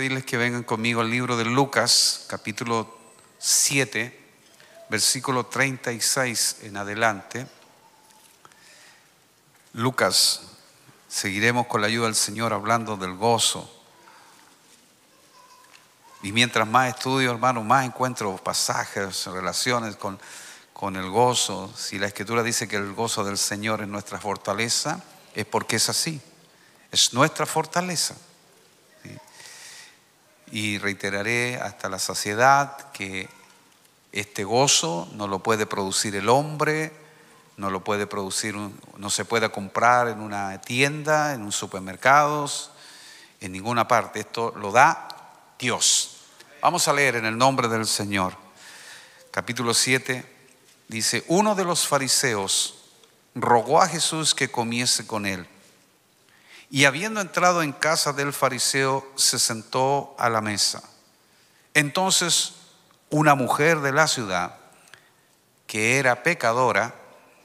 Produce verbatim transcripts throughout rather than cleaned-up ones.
pedirles que vengan conmigo al libro de Lucas, capítulo siete, versículo treinta y seis en adelante. Lucas, seguiremos con la ayuda del Señor hablando del gozo. Y mientras más estudio, hermano, más encuentro pasajes, relaciones con, con el gozo. Si la Escritura dice que el gozo del Señor es nuestra fortaleza, es porque es así. Es nuestra fortaleza. ¿Sí? Y reiteraré hasta la saciedad que este gozo no lo puede producir el hombre, no lo puede producir, no se puede comprar en una tienda, en un supermercado, en ninguna parte. Esto lo da Dios. Vamos a leer en el nombre del Señor. Capítulo siete dice: uno de los fariseos rogó a Jesús que comiese con él. Y habiendo entrado en casa del fariseo, se sentó a la mesa. Entonces una mujer de la ciudad, que era pecadora,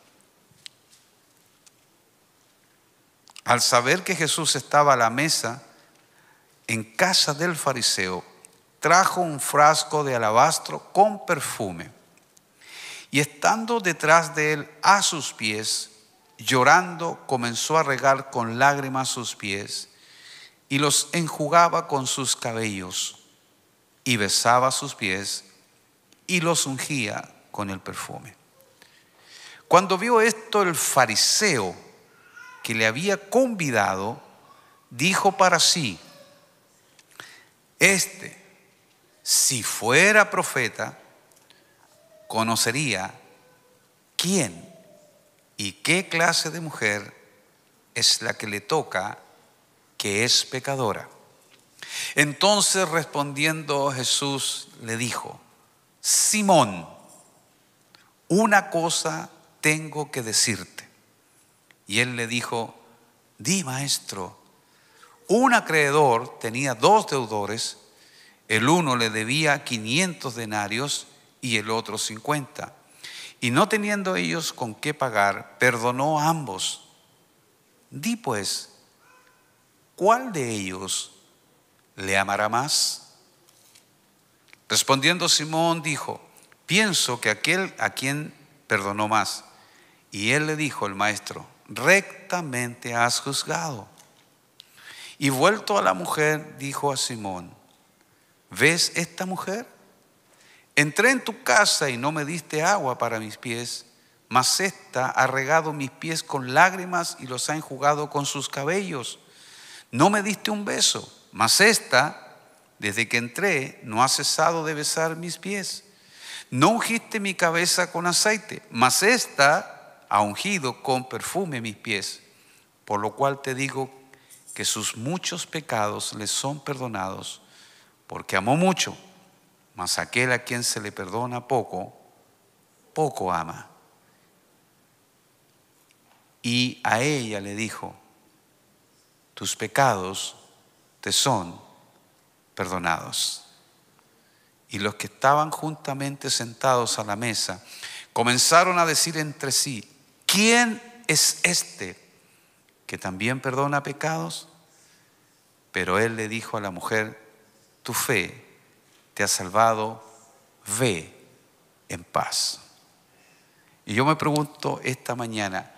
al saber que Jesús estaba a la mesa en casa del fariseo, trajo un frasco de alabastro con perfume. Y estando detrás de él a sus pies, llorando, comenzó a regar con lágrimas sus pies y los enjugaba con sus cabellos y besaba sus pies y los ungía con el perfume. Cuando vio esto el fariseo que le había convidado, dijo para sí: este, si fuera profeta, conocería quién y qué clase de mujer es la que le toca, que es pecadora. Entonces respondiendo Jesús le dijo: Simón, una cosa tengo que decirte. Y él le dijo: di, maestro. Un acreedor tenía dos deudores, el uno le debía quinientos denarios y el otro cincuenta. Y no teniendo ellos con qué pagar, perdonó a ambos. Di pues, ¿cuál de ellos le amará más? Respondiendo Simón dijo: pienso que aquel a quien perdonó más. Y él le dijo el maestro: rectamente has juzgado. Y vuelto a la mujer, dijo a Simón: ¿ves esta mujer? Entré en tu casa y no me diste agua para mis pies, mas ésta ha regado mis pies con lágrimas y los ha enjugado con sus cabellos. No me diste un beso, mas ésta, desde que entré, no ha cesado de besar mis pies. No ungiste mi cabeza con aceite, mas ésta ha ungido con perfume mis pies. Por lo cual te digo que sus muchos pecados le son perdonados, porque amó mucho. Mas aquel a quien se le perdona poco, poco ama. Y a ella le dijo: tus pecados te son perdonados. Y los que estaban juntamente sentados a la mesa comenzaron a decir entre sí: ¿quién es este que también perdona pecados? Pero él le dijo a la mujer: tu fe te ha salvado, ve en paz. Y yo me pregunto esta mañana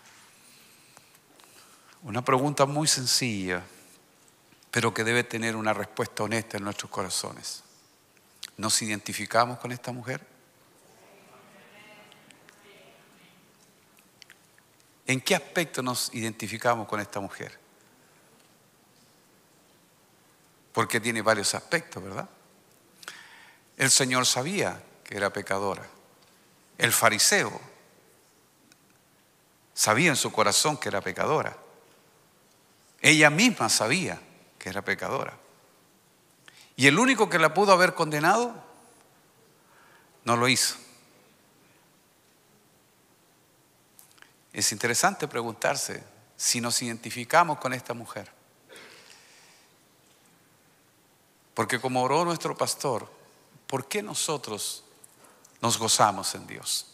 una pregunta muy sencilla, pero que debe tener una respuesta honesta en nuestros corazones. ¿Nos identificamos con esta mujer? ¿En qué aspecto nos identificamos con esta mujer? Porque tiene varios aspectos, ¿verdad? El Señor sabía que era pecadora. El fariseo sabía en su corazón que era pecadora. Ella misma sabía que era pecadora. Y el único que la pudo haber condenado, no lo hizo. Es interesante preguntarse si nos identificamos con esta mujer. Porque como oró nuestro pastor, ¿por qué nosotros nos gozamos en Dios?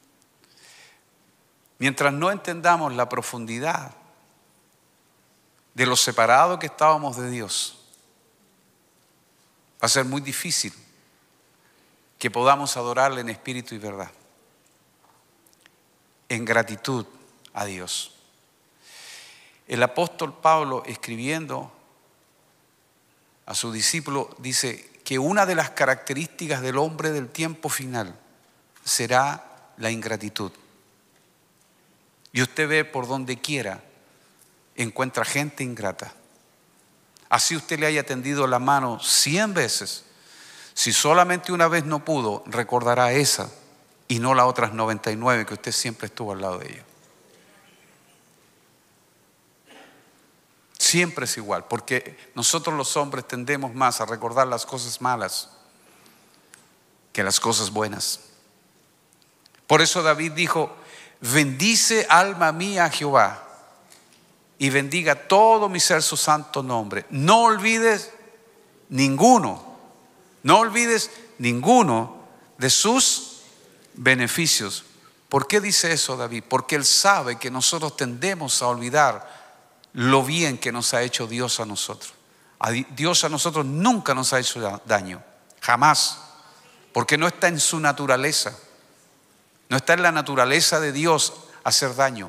Mientras no entendamos la profundidad de lo separado que estábamos de Dios, Va a ser muy difícil que podamos adorarle en espíritu y verdad, en gratitud a Dios. El apóstol Pablo, escribiendo a su discípulo, dice que una de las características del hombre del tiempo final será la ingratitud. Y usted ve por donde quiera, encuentra gente ingrata. Así usted le haya tendido la mano cien veces, si solamente una vez no pudo, recordará esa y no las otras noventa y nueve que usted siempre estuvo al lado de ellos. Siempre es igual, porque nosotros los hombres tendemos más a recordar las cosas malas que las cosas buenas. Por eso David dijo: bendice alma mía a Jehová y bendiga todo mi ser su santo nombre. No olvides ninguno, no olvides ninguno de sus beneficios. ¿Por qué dice eso David? Porque él sabe que nosotros tendemos a olvidar lo bien que nos ha hecho Dios a nosotros. A Dios a nosotros nunca nos ha hecho daño, jamás, porque no está en su naturaleza. No está en la naturaleza de Dios hacer daño.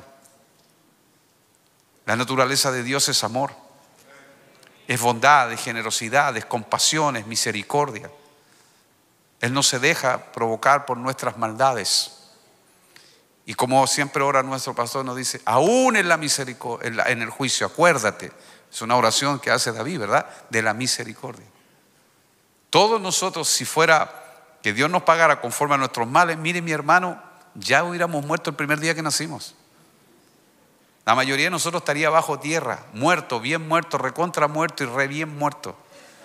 La naturaleza de Dios es amor, es bondad, es generosidad, es compasión, es misericordia. Él no se deja provocar por nuestras maldades. Y como siempre ora nuestro pastor, nos dice: aún en la misericordia, en, la, en el juicio, acuérdate. Es una oración que hace David, ¿verdad? De la misericordia. Todos nosotros, si fuera que Dios nos pagara conforme a nuestros males, mire mi hermano, ya hubiéramos muerto el primer día que nacimos. La mayoría de nosotros estaría bajo tierra, muerto, bien muerto, recontra muerto y re bien muerto.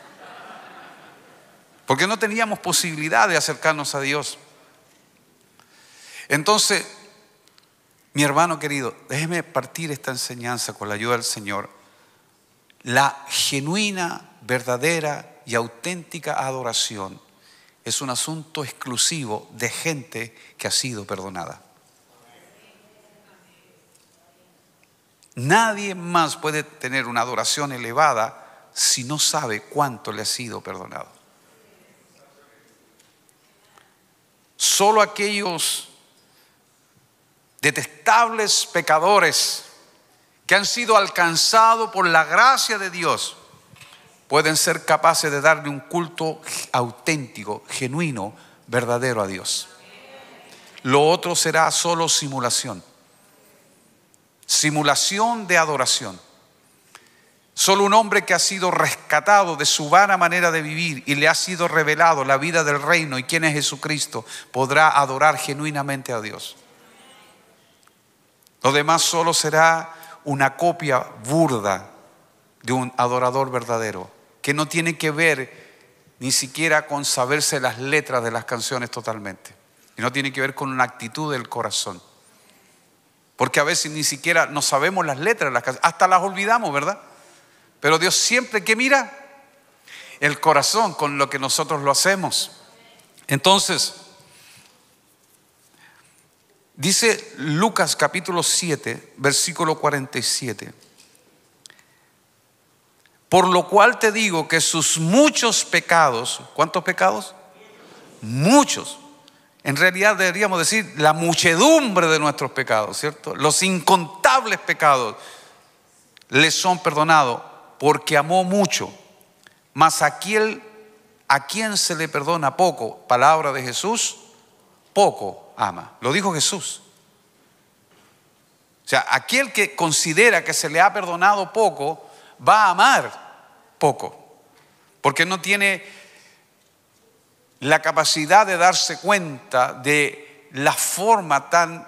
Porque no teníamos posibilidad de acercarnos a Dios. Entonces, mi hermano querido, déjeme partir esta enseñanza con la ayuda del Señor. La genuina, verdadera y auténtica adoración es un asunto exclusivo de gente que ha sido perdonada. Nadie más puede tener una adoración elevada si no sabe cuánto le ha sido perdonado. Solo aquellos detestables pecadores que han sido alcanzados por la gracia de Dios pueden ser capaces de darle un culto auténtico, genuino, verdadero a Dios. Lo otro será solo simulación. Simulación de adoración. Solo un hombre que ha sido rescatado de su vana manera de vivir y le ha sido revelado la vida del reino y quién es Jesucristo podrá adorar genuinamente a Dios. Lo demás solo será una copia burda de un adorador verdadero, que no tiene que ver ni siquiera con saberse las letras de las canciones totalmente, y no tiene que ver con una actitud del corazón, porque a veces ni siquiera no sabemos las letras de las canciones, hasta las olvidamos, ¿verdad? Pero Dios siempre que mira el corazón con lo que nosotros lo hacemos. Entonces, dice Lucas capítulo siete, versículo cuarenta y siete. Por lo cual te digo que sus muchos pecados, ¿cuántos pecados? Muchos. En realidad deberíamos decir la muchedumbre de nuestros pecados, ¿cierto? Los incontables pecados les son perdonados porque amó mucho. Mas aquel a quien se le perdona poco, palabra de Jesús, poco ama. Lo dijo Jesús. O sea, aquel que considera que se le ha perdonado poco, va a amar poco, porque no tiene la capacidad de darse cuenta de la forma tan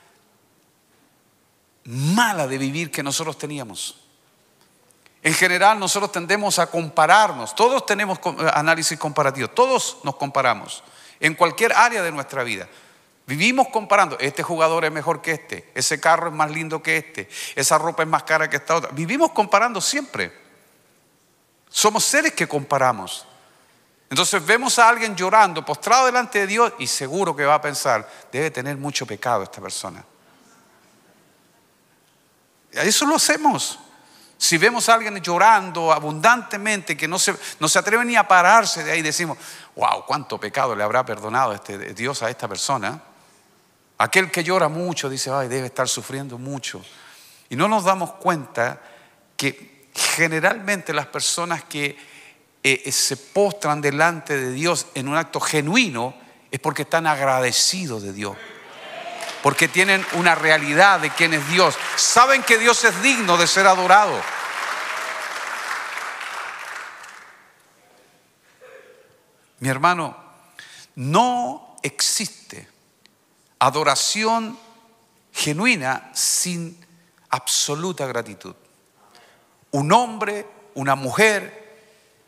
mala de vivir que nosotros teníamos. En general nosotros tendemos a compararnos, todos tenemos análisis comparativo, todos nos comparamos en cualquier área de nuestra vida. Vivimos comparando, este jugador es mejor que este, ese carro es más lindo que este, esa ropa es más cara que esta otra. Vivimos comparando siempre. Somos seres que comparamos. Entonces vemos a alguien llorando, postrado delante de Dios, y seguro que va a pensar, debe tener mucho pecado esta persona. Eso lo hacemos. Si vemos a alguien llorando abundantemente, que no se, no se atreve ni a pararse de ahí, decimos, wow, cuánto pecado le habrá perdonado este Dios a esta persona. Aquel que llora mucho dice, ay, debe estar sufriendo mucho. Y no nos damos cuenta que generalmente las personas que eh, se postran delante de Dios en un acto genuino es porque están agradecidos de Dios. Porque tienen una realidad de quién es Dios. Saben que Dios es digno de ser adorado. Mi hermano, no existe adoración genuina sin absoluta gratitud. Un hombre, una mujer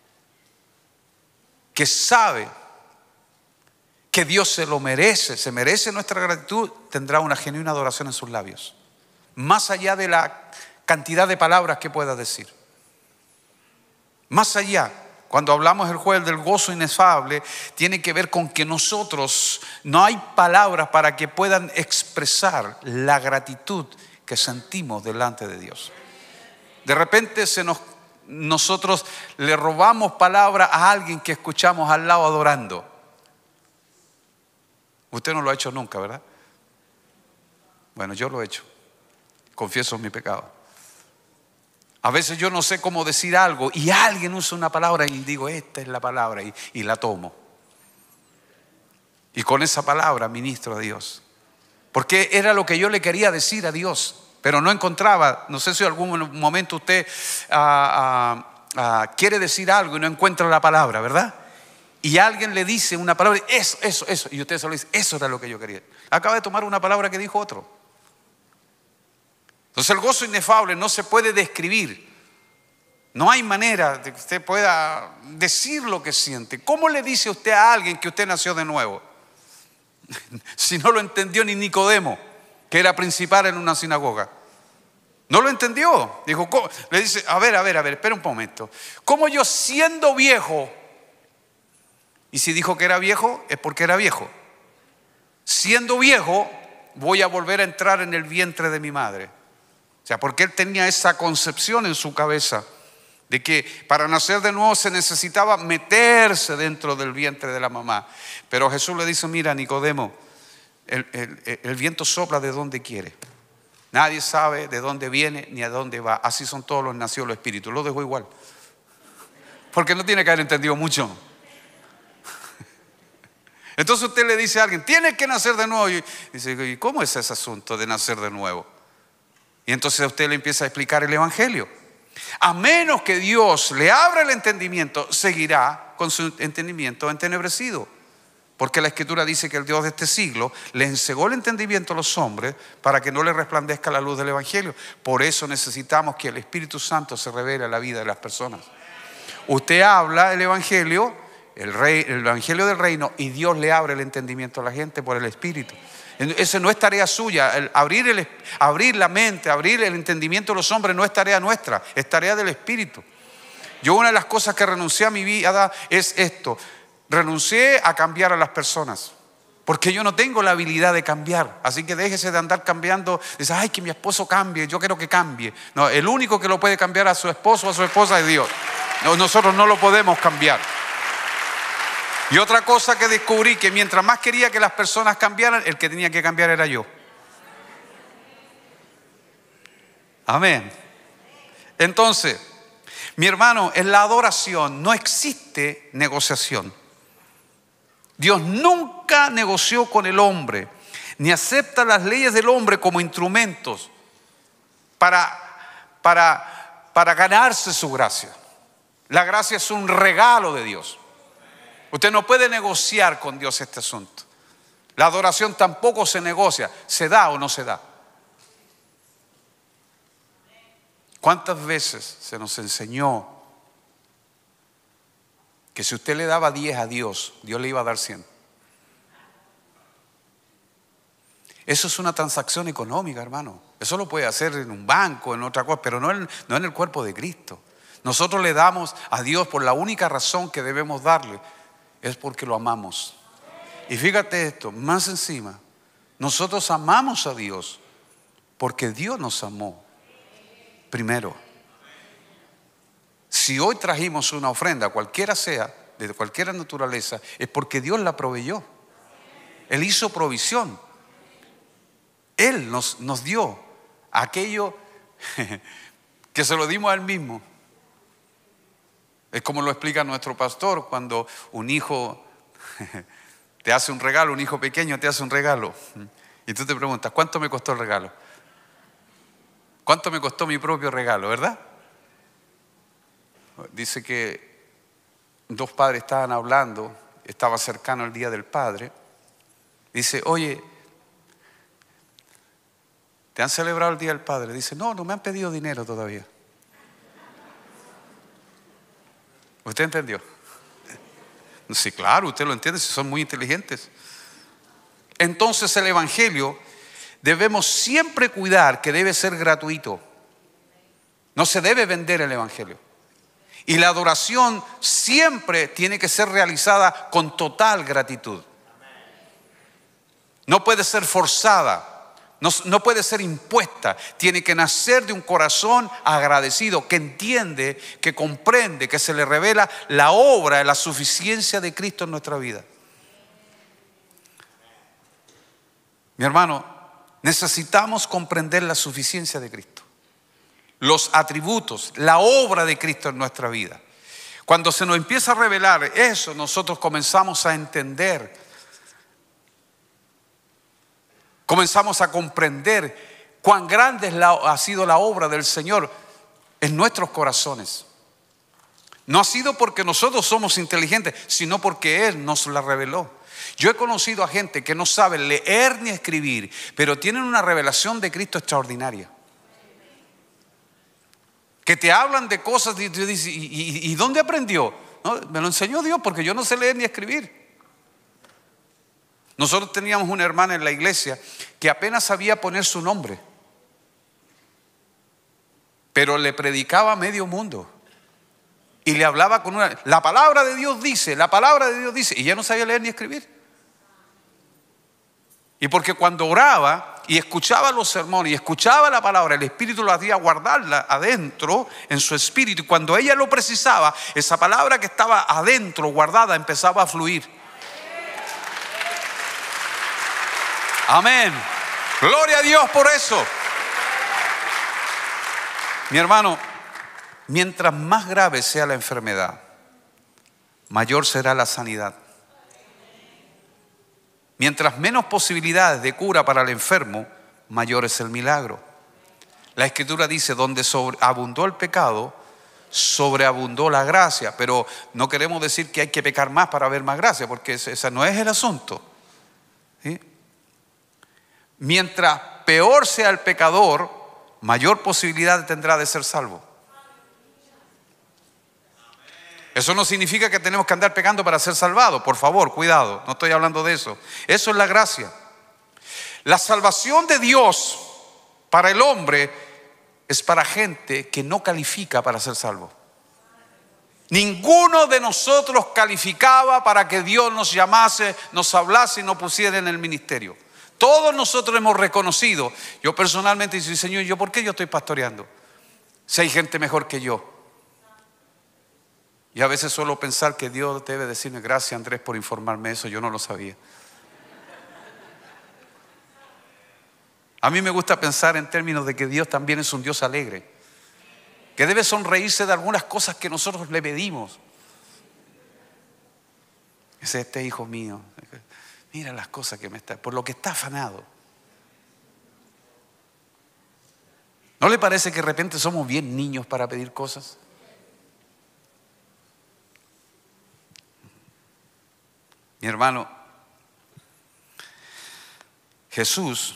que sabe que Dios se lo merece, se merece nuestra gratitud, tendrá una genuina adoración en sus labios, más allá de la cantidad de palabras que pueda decir. Más allá, cuando hablamos el jueves del gozo inefable, tiene que ver con que nosotros no hay palabras para que puedan expresar la gratitud que sentimos delante de Dios. De repente se nos, nosotros le robamos palabras a alguien que escuchamos al lado adorando. Usted no lo ha hecho nunca, ¿verdad? Bueno, yo lo he hecho. Confieso mi pecado. A veces yo no sé cómo decir algo y alguien usa una palabra y digo, esta es la palabra, y, y la tomo. Y con esa palabra ministro a Dios. Porque era lo que yo le quería decir a Dios, pero no encontraba. No sé si en algún momento usted uh, uh, uh, quiere decir algo y no encuentra la palabra, ¿verdad? Y alguien le dice una palabra, eso, eso, eso, y usted solo dice, eso era lo que yo quería. Acaba de tomar una palabra que dijo otro. Entonces el gozo inefable no se puede describir. No hay manera de que usted pueda decir lo que siente. ¿Cómo le dice usted a alguien que usted nació de nuevo? Si no lo entendió ni Nicodemo, que era principal en una sinagoga. No lo entendió. Dijo, ¿cómo? Le dice, a ver, a ver, a ver, espera un momento. ¿Cómo yo siendo viejo? Y si dijo que era viejo, es porque era viejo. Siendo viejo, voy a volver a entrar en el vientre de mi madre. O sea, porque él tenía esa concepción en su cabeza de que para nacer de nuevo se necesitaba meterse dentro del vientre de la mamá. Pero Jesús le dice, mira, Nicodemo, el, el, el viento sopla de donde quiere. Nadie sabe de dónde viene ni a dónde va. Así son todos los nacidos los espíritus. Lo dejo igual. Porque no tiene que haber entendido mucho. Entonces usted le dice a alguien, tienes que nacer de nuevo. Y dice, ¿y cómo es ese asunto de nacer de nuevo? Y entonces a usted le empieza a explicar el evangelio. A menos que Dios le abra el entendimiento, seguirá con su entendimiento entenebrecido. Porque la Escritura dice que el Dios de este siglo le encegó el entendimiento a los hombres para que no le resplandezca la luz del evangelio. Por eso necesitamos que el Espíritu Santo se revele a la vida de las personas. Usted habla el evangelio, el, rey, el evangelio del reino, y Dios le abre el entendimiento a la gente por el Espíritu. Esa no es tarea suya. El abrir, el, abrir la mente, abrir el entendimiento de los hombres no es tarea nuestra, es tarea del Espíritu. Yo una de las cosas que renuncié a mi vida es esto. Renuncié a cambiar a las personas, porque yo no tengo la habilidad de cambiar. Así que déjese de andar cambiando. Dice, ay, que mi esposo cambie, yo quiero que cambie. No, el único que lo puede cambiar a su esposo o a su esposa es Dios. No, nosotros no lo podemos cambiar. Y otra cosa que descubrí, que mientras más quería que las personas cambiaran, el que tenía que cambiar era yo. Amén. Entonces, mi hermano, en la adoración no existe negociación. Dios nunca negoció con el hombre, ni acepta las leyes del hombre como instrumentos para, para, para ganarse su gracia. La gracia es un regalo de Dios. Usted no puede negociar con Dios este asunto. La adoración tampoco se negocia. ¿Se da o no se da? ¿Cuántas veces se nos enseñó que si usted le daba diez a Dios, Dios le iba a dar cien? Eso es una transacción económica, hermano. Eso lo puede hacer en un banco, en otra cosa, pero no en, no en el cuerpo de Cristo. Nosotros le damos a Dios por la única razón que debemos darle. Es porque lo amamos. Y fíjate esto, más encima, nosotros amamos a Dios porque Dios nos amó primero. Si hoy trajimos una ofrenda, cualquiera sea, de cualquier naturaleza, es porque Dios la proveyó. Él hizo provisión. Él nos, nos dio aquello que se lo dimos a Él mismo. Es como lo explica nuestro pastor cuando un hijo te hace un regalo, un hijo pequeño te hace un regalo. Y tú te preguntas, ¿cuánto me costó el regalo? ¿Cuánto me costó mi propio regalo, verdad? Dice que dos padres estaban hablando, estaba cercano el día del padre. Dice, oye, ¿te han celebrado el día del padre? Dice, no, no me han pedido dinero todavía. ¿Usted entendió? Sí, claro, usted lo entiende, si son muy inteligentes. Entonces el evangelio debemos siempre cuidar que debe ser gratuito. No se debe vender el evangelio. Y la adoración siempre tiene que ser realizada con total gratitud. No puede ser forzada. No, no puede ser impuesta, tiene que nacer de un corazón agradecido, que entiende, que comprende, que se le revela la obra, la suficiencia de Cristo en nuestra vida. Mi hermano, necesitamos comprender la suficiencia de Cristo, los atributos, la obra de Cristo en nuestra vida. Cuando se nos empieza a revelar eso, nosotros comenzamos a entender, comenzamos a comprender cuán grande es la, ha sido la obra del Señor en nuestros corazones. No ha sido porque nosotros somos inteligentes, sino porque Él nos la reveló. Yo he conocido a gente que no sabe leer ni escribir, pero tienen una revelación de Cristo extraordinaria. Que te hablan de cosas y tú dices, ¿y, y, y dónde aprendió? No, me lo enseñó Dios porque yo no sé leer ni escribir. Nosotros teníamos una hermana en la iglesia que apenas sabía poner su nombre, pero le predicaba a medio mundo y le hablaba con una, la palabra de Dios dice, la palabra de Dios dice, y ella no sabía leer ni escribir. Y porque cuando oraba y escuchaba los sermones y escuchaba la palabra, el Espíritu lo hacía guardarla adentro en su espíritu, y cuando ella lo precisaba, esa palabra que estaba adentro guardada empezaba a fluir. Amén. Gloria a Dios por eso. Mi hermano, mientras más grave sea la enfermedad, mayor será la sanidad. Mientras menos posibilidades de cura para el enfermo, mayor es el milagro. La Escritura dice, donde abundó el pecado, sobreabundó la gracia. Pero no queremos decir que hay que pecar más para ver más gracia, porque ese no es el asunto. ¿Sí? Mientras peor sea el pecador, mayor posibilidad tendrá de ser salvo. Eso no significa que tenemos que andar pecando para ser salvados. Por favor, cuidado, no estoy hablando de eso. Eso es la gracia. La salvación de Dios para el hombre es para gente que no califica para ser salvo. Ninguno de nosotros calificaba para que Dios nos llamase, nos hablase y nos pusiera en el ministerio. Todos nosotros hemos reconocido. Yo personalmente digo, Señor, ¿yo por qué yo estoy pastoreando? Si hay gente mejor que yo. Y a veces suelo pensar que Dios debe decirme, gracias Andrés por informarme eso, yo no lo sabía. A mí me gusta pensar en términos de que Dios también es un Dios alegre, que debe sonreírse de algunas cosas que nosotros le pedimos. Es este hijo mío. Mira las cosas que me está, por lo que está afanado. ¿No le parece que de repente somos bien niños para pedir cosas? Mi hermano, Jesús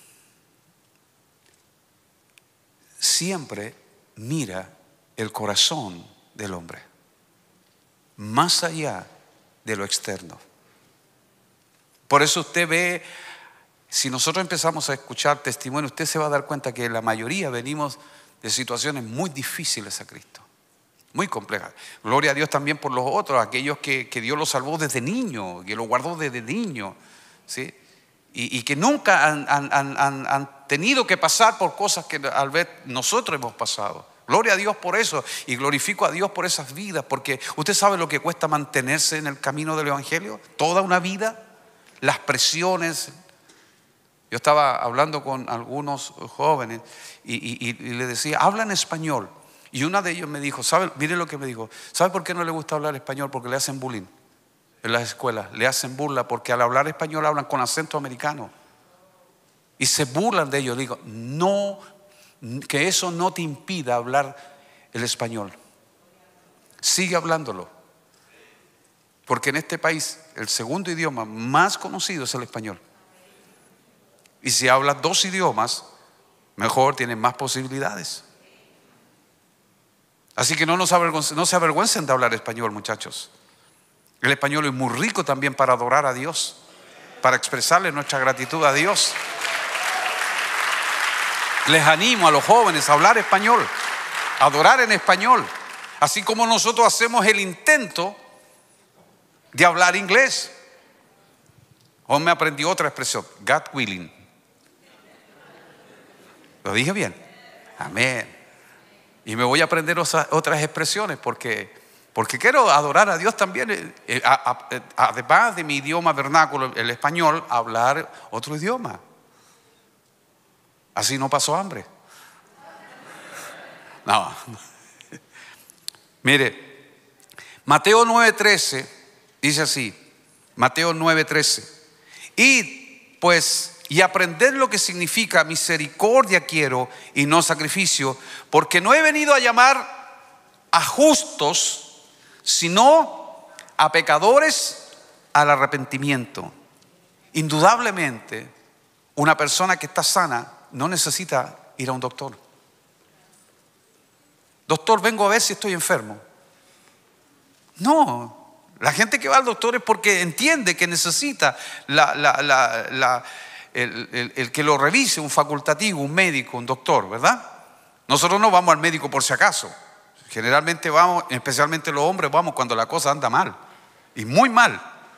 siempre mira el corazón del hombre, más allá de lo externo. Por eso usted ve, si nosotros empezamos a escuchar testimonio, usted se va a dar cuenta que la mayoría venimos de situaciones muy difíciles a Cristo, muy complejas. Gloria a Dios también por los otros, aquellos que, que Dios los salvó desde niño, que los guardó desde niño, ¿sí? Y, y que nunca han, han, han, han tenido que pasar por cosas que al ver nosotros hemos pasado. Gloria a Dios por eso y glorifico a Dios por esas vidas, porque usted sabe lo que cuesta mantenerse en el camino del Evangelio, toda una vida, las presiones. Yo estaba hablando con algunos jóvenes y, y, y le decía, hablan español. Y una de ellos me dijo, ¿sabe? Mire lo que me dijo, ¿sabe por qué no le gusta hablar español? Porque le hacen bullying en las escuelas, le hacen burla, porque al hablar español hablan con acento americano y se burlan de ellos. Le digo, no, que eso no te impida hablar el español, sigue hablándolo, porque en este país el segundo idioma más conocido es el español. Y si hablas dos idiomas, mejor, tienes más posibilidades. Así que no, nos avergüencen, no se avergüencen de hablar español, muchachos. El español es muy rico también para adorar a Dios, para expresarle nuestra gratitud a Dios. Les animo a los jóvenes a hablar español, a adorar en español, así como nosotros hacemos el intento de hablar inglés. Hoy me aprendí otra expresión, God willing. ¿Lo dije bien? Amén. Y me voy a aprender otras expresiones porque, porque quiero adorar a Dios también. Además de mi idioma vernáculo, el español, hablar otro idioma. Así no paso hambre. No. Mire, Mateo nueve trece dice así. Mateo nueve trece. Id pues y aprended lo que significa misericordia quiero y no sacrificio, porque no he venido a llamar a justos, sino a pecadores al arrepentimiento. Indudablemente, una persona que está sana no necesita ir a un doctor. Doctor, vengo a ver si estoy enfermo. No, la gente que va al doctor es porque entiende que necesita la, la, la, la El, el, el que lo revise, un facultativo, un médico, un doctor, ¿verdad? Nosotros no vamos al médico por si acaso. Generalmente vamos, especialmente los hombres, vamos cuando la cosa anda mal, y muy mal.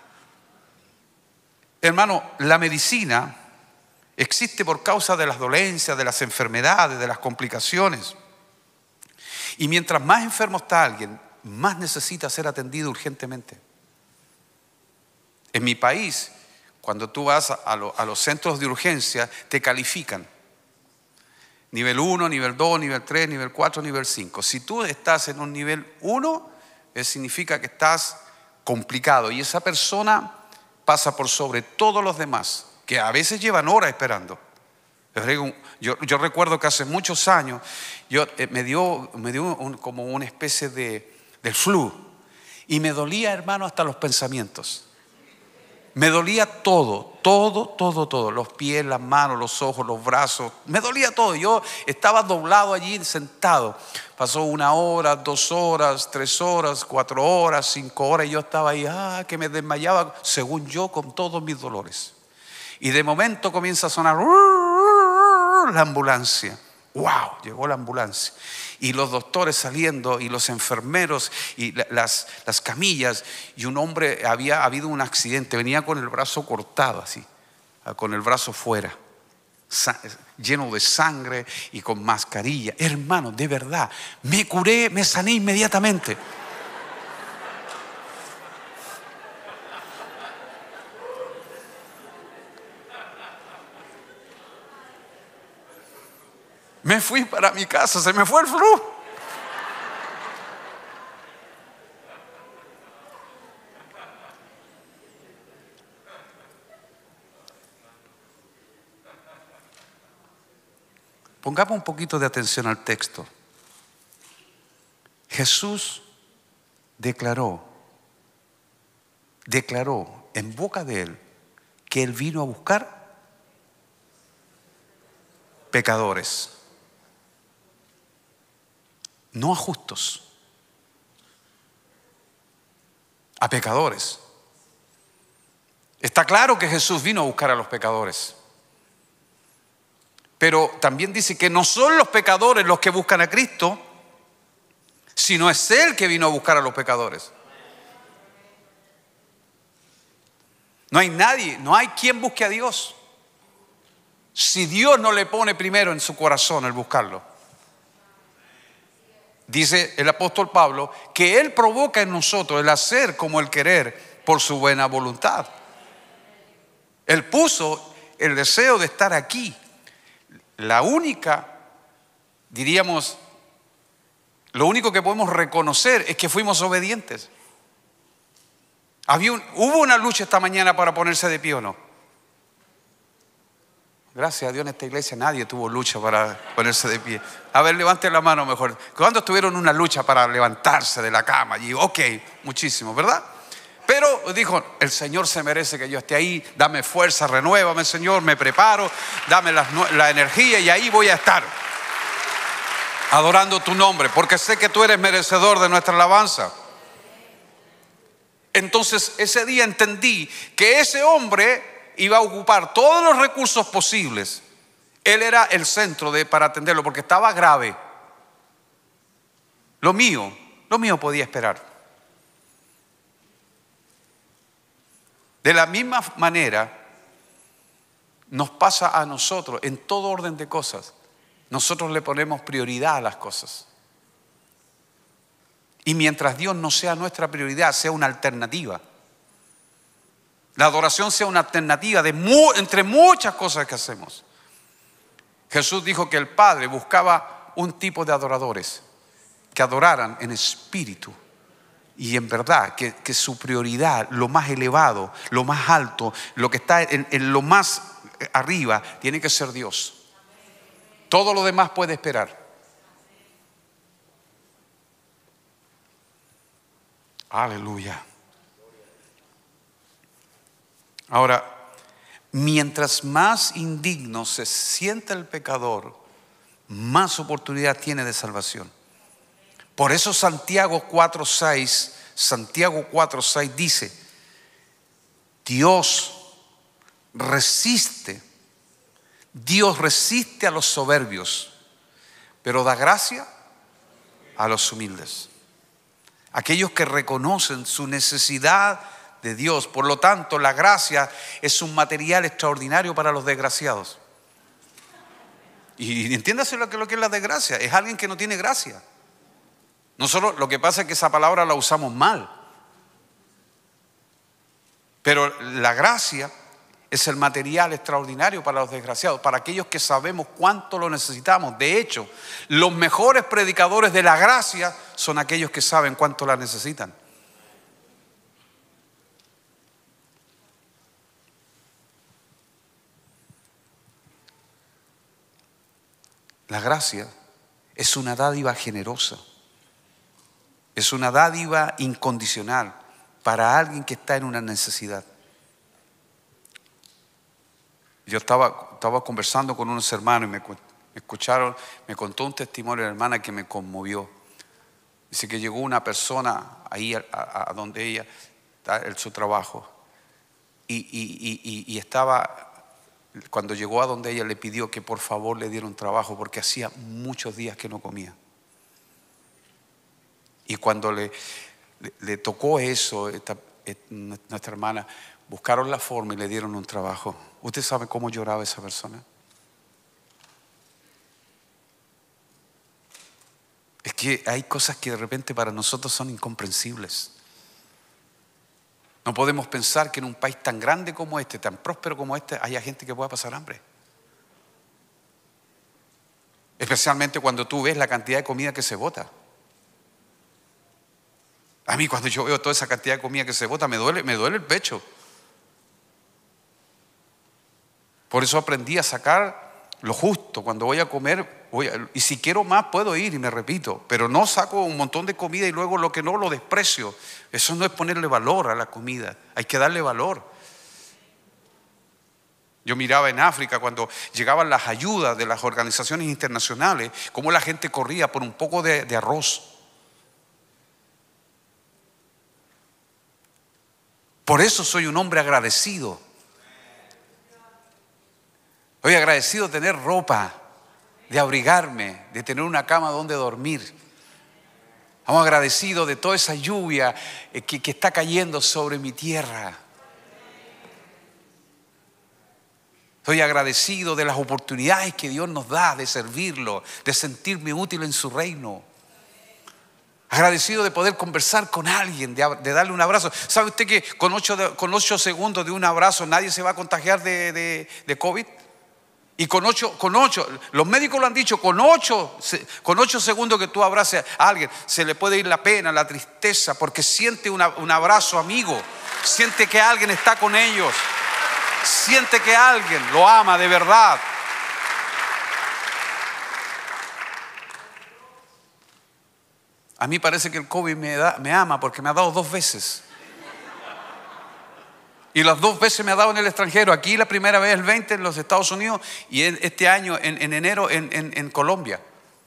Hermano, la medicina existe por causa de las dolencias, de las enfermedades, de las complicaciones. Y mientras más enfermo está alguien, más necesita ser atendido urgentemente. En mi país, cuando tú vas a, lo, a los centros de urgencia, te califican. Nivel uno, nivel dos, nivel tres, nivel cuatro, nivel cinco. Si tú estás en un nivel uno, significa que estás complicado. Y esa persona pasa por sobre todos los demás, que a veces llevan horas esperando. Yo, yo recuerdo que hace muchos años yo, eh, me dio, me dio un, como una especie de, de flu. Y me dolía, hermano, hasta los pensamientos. Me dolía todo, todo, todo, todo. Los pies, las manos, los ojos, los brazos. Me dolía todo. Yo estaba doblado allí, sentado. Pasó una hora, dos horas, tres horas, cuatro horas, cinco horas. Y yo estaba ahí, ah, que me desmayaba, según yo, con todos mis dolores. Y de momento comienza a sonar la ambulancia. ¡Wow! Llegó la ambulancia. Y los doctores saliendo y los enfermeros y las, las camillas. Y un hombre, había habido un accidente, venía con el brazo cortado así, con el brazo fuera, lleno de sangre y con mascarilla. Hermano, de verdad, me curé, me sané inmediatamente. Me fui para mi casa, se me fue el flu. Pongamos un poquito de atención al texto. Jesús declaró, declaró en boca de él que él vino a buscar pecadores. No a justos, a pecadores. Está claro que Jesús vino a buscar a los pecadores, pero también dice que no son los pecadores los que buscan a Cristo, sino es Él que vino a buscar a los pecadores. No hay nadie, no hay quien busque a Dios si Dios no le pone primero en su corazón el buscarlo. dice el apóstol Pablo, que Él provoca en nosotros el hacer como el querer por su buena voluntad. Él puso el deseo de estar aquí. La única, diríamos, lo único que podemos reconocer es que fuimos obedientes. Había un, hubo una lucha esta mañana para ponerse de pie, ¿o no? Gracias a Dios en esta iglesia nadie tuvo lucha para ponerse de pie. A ver, levante la mano mejor. ¿Cuándo tuvieron una lucha para levantarse de la cama? Y ok, muchísimo, ¿verdad? Pero dijo, el Señor se merece que yo esté ahí. Dame fuerza, renuévame, Señor, me preparo. Dame la, la energía y ahí voy a estar adorando tu nombre, porque sé que tú eres merecedor de nuestra alabanza. Entonces ese día entendí que ese hombre iba a ocupar todos los recursos posibles. Él era el centro de, para atenderlo, porque estaba grave. Lo mío, lo mío podía esperar. De la misma manera nos pasa a nosotros en todo orden de cosas. Nosotros le ponemos prioridad a las cosas. Y mientras Dios no sea nuestra prioridad, sea una alternativa. La adoración sea una alternativa de mu- entre muchas cosas que hacemos. Jesús dijo que el Padre buscaba un tipo de adoradores que adoraran en espíritu y en verdad, que, que su prioridad, lo más elevado, lo más alto, lo que está en, en lo más arriba, tiene que ser Dios. Todo lo demás puede esperar. Aleluya. Ahora, mientras más indigno se sienta el pecador, más oportunidad tiene de salvación. Por eso Santiago cuatro seis, Santiago cuatro seis dice, Dios resiste, Dios resiste a los soberbios, pero da gracia a los humildes. Aquellos que reconocen su necesidad de Dios. Por lo tanto, la gracia es un material extraordinario para los desgraciados. Y entiéndase lo que, lo que es la desgracia. Es alguien que no tiene gracia. Nosotros, lo que pasa es que esa palabra la usamos mal. Pero la gracia es el material extraordinario para los desgraciados, para aquellos que sabemos cuánto lo necesitamos. De hecho, los mejores predicadores de la gracia son aquellos que saben cuánto la necesitan. La gracia es una dádiva generosa, es una dádiva incondicional para alguien que está en una necesidad. Yo estaba, estaba conversando con unos hermanos y me, me escucharon, me contó un testimonio de la hermana que me conmovió. Dice que llegó una persona ahí a, a, a donde ella está en su trabajo y, y, y, y estaba, cuando llegó a donde ella le pidió que por favor le diera un trabajo porque hacía muchos días que no comía. Y cuando le, le, le tocó eso, esta, nuestra hermana, buscaron la forma y le dieron un trabajo. ¿Usted sabe cómo lloraba esa persona? Es que hay cosas que de repente para nosotros son incomprensibles. No podemos pensar que en un país tan grande como este, tan próspero como este, haya gente que pueda pasar hambre. Especialmente cuando tú ves la cantidad de comida que se bota. A mí cuando yo veo toda esa cantidad de comida que se bota, me duele, me duele el pecho. Por eso aprendí a sacar lo justo. Cuando voy a comer, voy a, y si quiero más puedo ir y me repito, pero no saco un montón de comida y luego lo que no lo desprecio. Eso no es ponerle valor a la comida, hay que darle valor. Yo miraba en África cuando llegaban las ayudas de las organizaciones internacionales, cómo la gente corría por un poco de, de arroz. Por eso soy un hombre agradecido. Soy agradecido de tener ropa, de abrigarme, de tener una cama donde dormir. Estamos agradecidos de toda esa lluvia que, que está cayendo sobre mi tierra. Estoy agradecido de las oportunidades que Dios nos da de servirlo, de sentirme útil en su reino. Agradecido de poder conversar con alguien, de, de darle un abrazo. ¿Sabe usted que con ocho, de, con ocho segundos de un abrazo nadie se va a contagiar de, de, de COVID? Y con ocho, con ocho, los médicos lo han dicho, con ocho, con ocho segundos que tú abraces a alguien, se le puede ir la pena, la tristeza, porque siente una, un abrazo amigo, siente que alguien está con ellos, siente que alguien lo ama de verdad. A mí parece que el COVID me, da, me ama porque me ha dado dos veces. Y las dos veces me ha dado en el extranjero. Aquí la primera vez el veinte en los Estados Unidos y este año en, en enero en, en, en Colombia.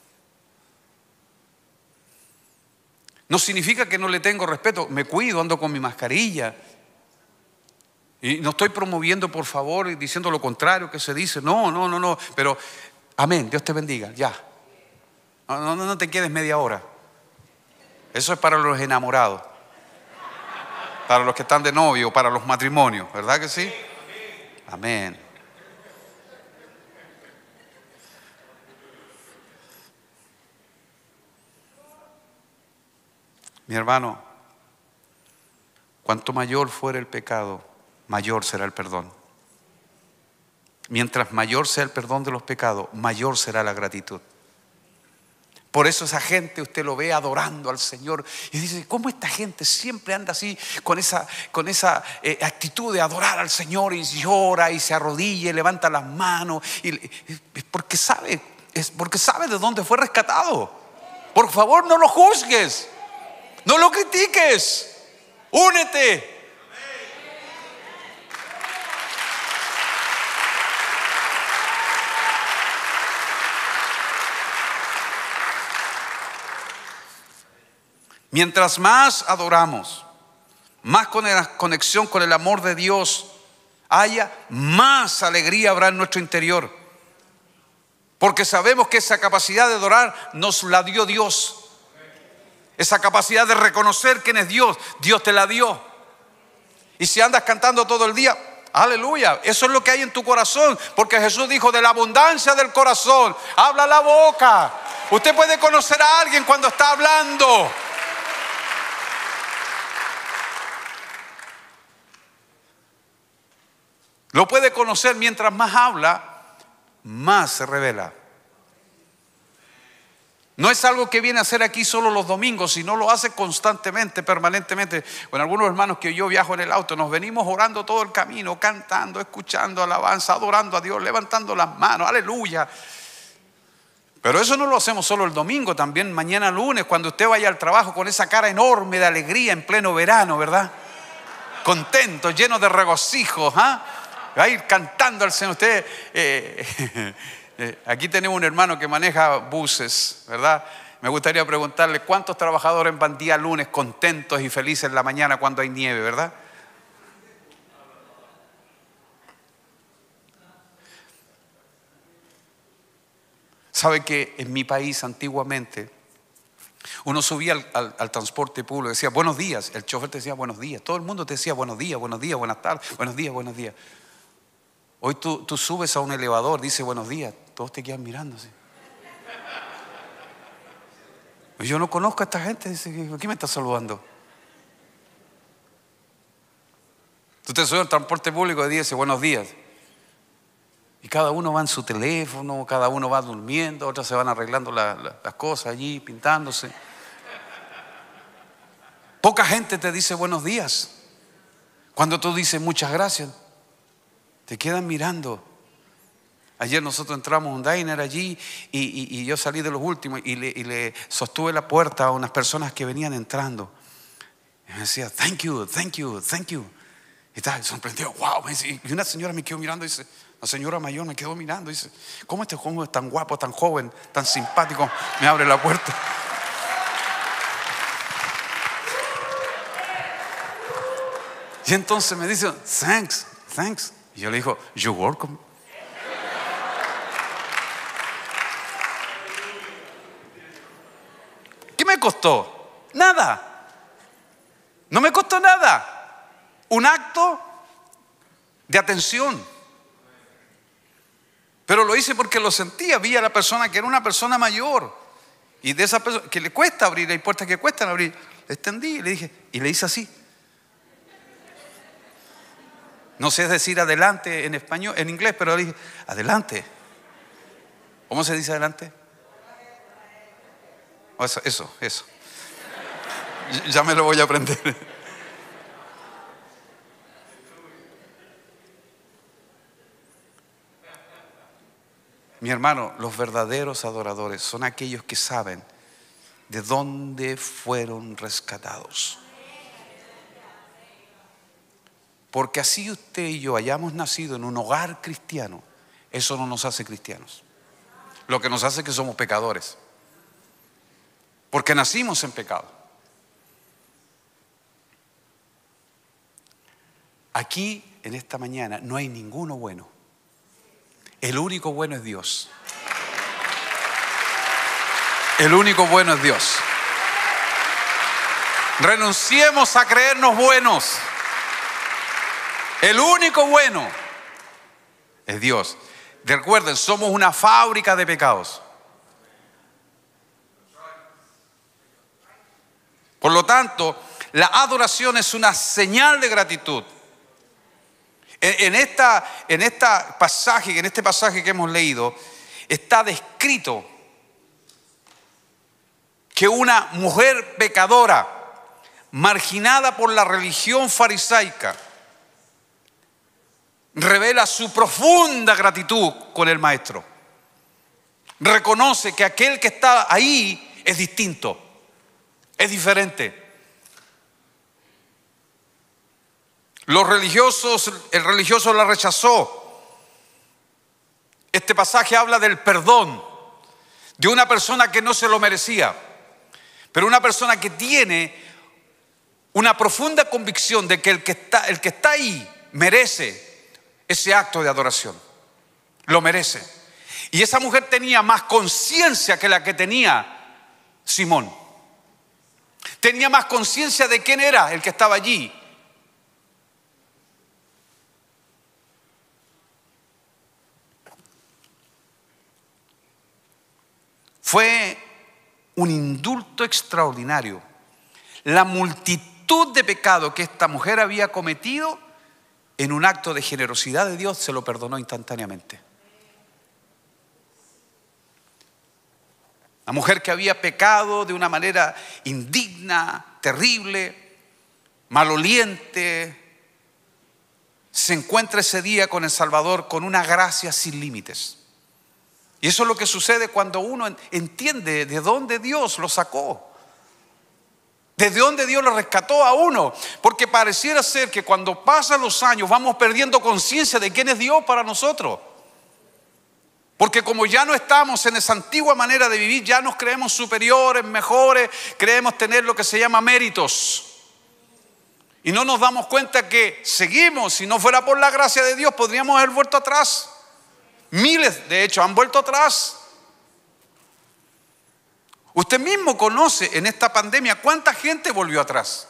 No significa que no le tengo respeto. Me cuido, ando con mi mascarilla. Y no estoy promoviendo, por favor, y diciendo lo contrario que se dice. No, no, no, no. Pero, amén, Dios te bendiga, ya. No, no, no te quedes media hora. Eso es para los enamorados. Para los que están de novio, para los matrimonios, ¿verdad que sí? Amén. Mi hermano, cuanto mayor fuera el pecado, mayor será el perdón. Mientras mayor sea el perdón de los pecados, mayor será la gratitud. Por eso esa gente usted lo ve adorando al Señor y dice, ¿cómo esta gente siempre anda así con esa, con esa eh, actitud de adorar al Señor y llora y se arrodilla y levanta las manos? Y, es porque sabe, es porque sabe de dónde fue rescatado. Por favor, no lo juzgues, no lo critiques, únete. Mientras más adoramos, más conexión con el amor de Dios haya, más alegría habrá en nuestro interior. Porque sabemos que esa capacidad de adorar nos la dio Dios. Esa capacidad de reconocer quién es Dios, Dios te la dio. Y si andas cantando todo el día, aleluya, eso es lo que hay en tu corazón. Porque Jesús dijo, de la abundancia del corazón habla la boca. Usted puede conocer a alguien cuando está hablando. Lo puede conocer mientras más habla, más se revela. No es algo que viene a hacer aquí solo los domingos, sino lo hace constantemente, permanentemente. Con algunos hermanos que yo viajo en el auto, nos venimos orando todo el camino, cantando, escuchando alabanza, adorando a Dios, levantando las manos, aleluya. Pero eso no lo hacemos solo el domingo, también mañana lunes, cuando usted vaya al trabajo con esa cara enorme de alegría en pleno verano, ¿verdad? Contento, lleno de regocijo, ¿ah? ¿eh? Va a ir cantando al Señor. Usted, eh, eh, aquí tenemos un hermano que maneja buses, ¿verdad? Me gustaría preguntarle cuántos trabajadores van día lunes contentos y felices en la mañana cuando hay nieve, ¿verdad? ¿Sabe que en mi país antiguamente uno subía al, al, al transporte público y decía buenos días? El chofer te decía buenos días. Todo el mundo te decía buenos días, buenos días, buenas tardes, buenos días, buenos días. Hoy tú, tú subes a un elevador, dice buenos días, todos te quedan mirando así. Yo no conozco a esta gente, dice, ¿quién me está saludando? Tú te subes al transporte público y dices buenos días. Y cada uno va en su teléfono, cada uno va durmiendo, otros se van arreglando la, la, las cosas allí, pintándose. Poca gente te dice buenos días. Cuando tú dices muchas gracias, te quedan mirando. Ayer nosotros entramos a un diner allí y, y, y yo salí de los últimos y le, y le sostuve la puerta a unas personas que venían entrando. Y me decía, thank you, thank you, thank you. Y estaba sorprendido, wow. Y una señora me quedó mirando y dice, la señora mayor me quedó mirando y dice, ¿cómo este joven es tan guapo, tan joven, tan simpático? Me abre la puerta. Y entonces me dice, thanks, thanks. Y yo le digo, you're welcome. ¿Qué me costó? Nada. No me costó nada. Un acto de atención. Pero lo hice porque lo sentía. Vi a la persona que era una persona mayor. Y de esa persona que le cuesta abrir, hay puertas que cuestan abrir, le extendí y le dije, y le hice así. No sé decir adelante en español, en inglés, pero le dije, adelante. ¿Cómo se dice adelante? Oh, eso, eso, eso. Ya me lo voy a aprender. Mi hermano, los verdaderos adoradores son aquellos que saben de dónde fueron rescatados. Porque así usted y yo hayamos nacido en un hogar cristiano, eso no nos hace cristianos. Lo que nos hace es que somos pecadores. Porque nacimos en pecado. Aquí, en esta mañana, no hay ninguno bueno. El único bueno es Dios. El único bueno es Dios. Renunciemos a creernos buenos. El único bueno es Dios. Recuerden, somos una fábrica de pecados. Por lo tanto, la adoración es una señal de gratitud. En, en, esta, en esta pasaje, en este pasaje que hemos leído, está descrito que una mujer pecadora, marginada por la religión farisaica, revela su profunda gratitud con el maestro. Reconoce que aquel que está ahí es distinto, es diferente. Los religiosos, el religioso la rechazó. Este pasaje habla del perdón de una persona que no se lo merecía, pero una persona que tiene una profunda convicción de que el que está, el que está ahí merece ese acto de adoración. Lo merece. Y esa mujer tenía más conciencia que la que tenía Simón. Tenía más conciencia de quién era el que estaba allí. Fue un indulto extraordinario. La multitud de pecados que esta mujer había cometido, en un acto de generosidad de Dios, se lo perdonó instantáneamente. La mujer que había pecado de una manera indigna, terrible, maloliente, se encuentra ese día con el Salvador con una gracia sin límites. Y eso es lo que sucede cuando uno entiende de dónde Dios lo sacó, desde dónde Dios lo rescató a uno. Porque pareciera ser que cuando pasan los años vamos perdiendo conciencia de quién es Dios para nosotros. Porque como ya no estamos en esa antigua manera de vivir, ya nos creemos superiores, mejores, creemos tener lo que se llama méritos. Y no nos damos cuenta que seguimos, si no fuera por la gracia de Dios, podríamos haber vuelto atrás. Miles, de hecho, han vuelto atrás. Usted mismo conoce en esta pandemia cuánta gente volvió atrás.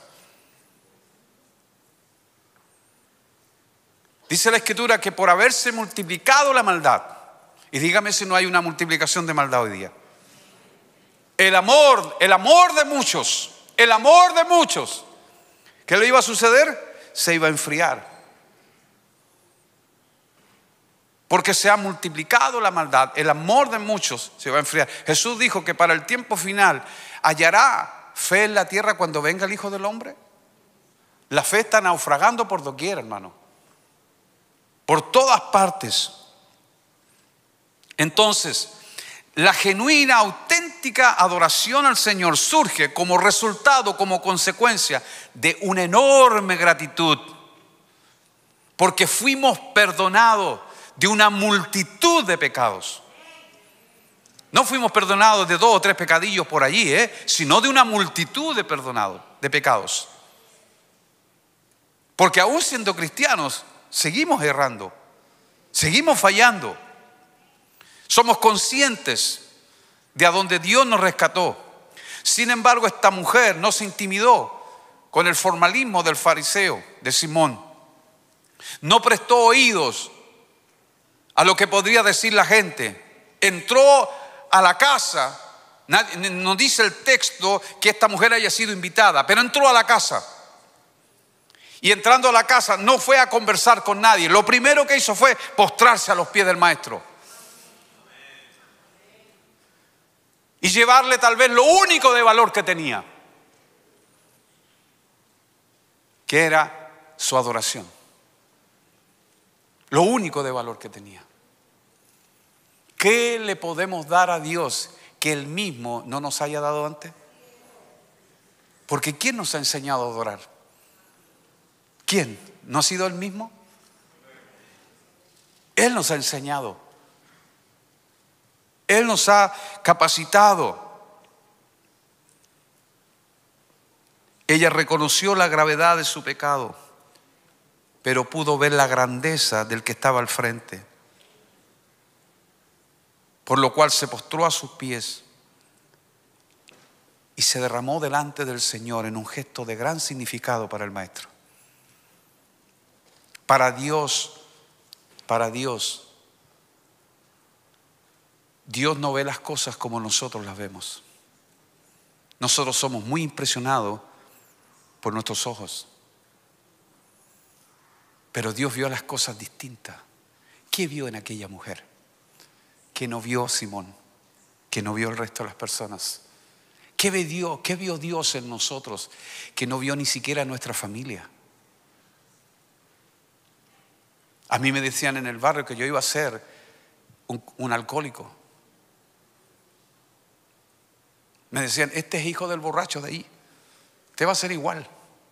Dice la Escritura que por haberse multiplicado la maldad, y dígame si no hay una multiplicación de maldad hoy día, el amor, el amor de muchos, el amor de muchos, ¿qué le iba a suceder? Se iba a enfriar. Porque se ha multiplicado la maldad, el amor de muchos se va a enfriar. Jesús dijo que para el tiempo final hallará fe en la tierra cuando venga el Hijo del Hombre. La fe está naufragando por doquier, hermano, por todas partes. Entonces, la genuina, auténtica adoración al Señor surge como resultado, como consecuencia de una enorme gratitud, porque fuimos perdonados de una multitud de pecados. No fuimos perdonados de dos o tres pecadillos por allí, ¿eh? sino de una multitud de perdonados, de pecados. Porque aún siendo cristianos, seguimos errando, seguimos fallando. Somos conscientes de a dónde Dios nos rescató. Sin embargo, esta mujer no se intimidó con el formalismo del fariseo, de Simón. No prestó oídos a lo que podría decir la gente. Entró a la casa Nadie, no dice el texto que esta mujer haya sido invitada, pero entró a la casa. Y entrando a la casa no fue a conversar con nadie. Lo primero que hizo fue postrarse a los pies del maestro. Y llevarle tal vez lo único de valor que tenía, que era su adoración. Lo único de valor que tenía. ¿Qué le podemos dar a Dios que Él mismo no nos haya dado antes? Porque ¿quién nos ha enseñado a adorar? ¿Quién? ¿No ha sido Él mismo? Él nos ha enseñado. Él nos ha capacitado. Ella reconoció la gravedad de su pecado, pero pudo ver la grandeza del que estaba al frente. Por lo cual se postró a sus pies y se derramó delante del Señor en un gesto de gran significado para el maestro. Para Dios, para Dios, Dios no ve las cosas como nosotros las vemos. Nosotros somos muy impresionados por nuestros ojos, pero Dios vio las cosas distintas. ¿Qué vio en aquella mujer que no vio Simón, que no vio el resto de las personas? ¿Qué vio, qué vio Dios en nosotros que no vio ni siquiera en nuestra familia? A mí me decían en el barrio que yo iba a ser un, un alcohólico. Me decían, este es hijo del borracho de ahí, te va a ser igual.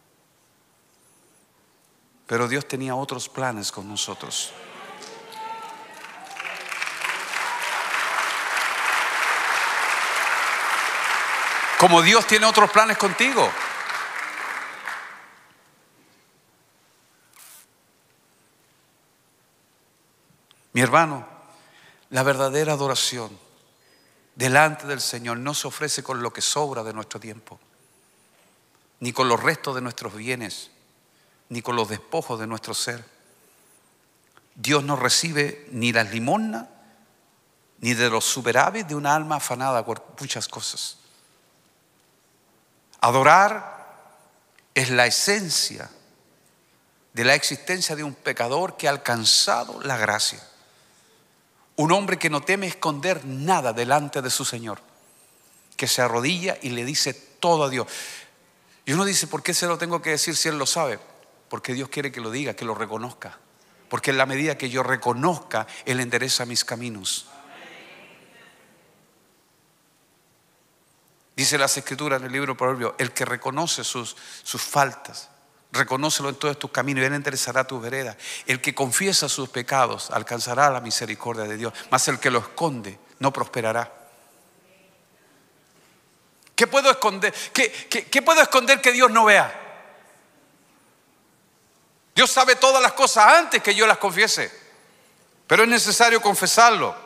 Pero Dios tenía otros planes con nosotros. Como Dios tiene otros planes contigo. Mi hermano, la verdadera adoración delante del Señor no se ofrece con lo que sobra de nuestro tiempo, ni con los restos de nuestros bienes, ni con los despojos de nuestro ser. Dios no recibe ni las limosnas, ni de los superávit de una alma afanada por muchas cosas. Adorar es la esencia de la existencia de un pecador que ha alcanzado la gracia. Un hombre que no teme esconder nada delante de su Señor, que se arrodilla y le dice todo a Dios. Y uno dice, ¿por qué se lo tengo que decir si Él lo sabe? Porque Dios quiere que lo diga, que lo reconozca. Porque en la medida que yo reconozca, Él endereza mis caminos. Dice las Escrituras en el libro de Proverbios, el que reconoce sus, sus faltas, reconócelo en todos tus caminos y Él enderezará tus veredas. El que confiesa sus pecados alcanzará la misericordia de Dios, mas el que lo esconde no prosperará. ¿Qué puedo esconder? ¿Qué, qué, qué puedo esconder que Dios no vea? Dios sabe todas las cosas antes que yo las confiese, pero es necesario confesarlo.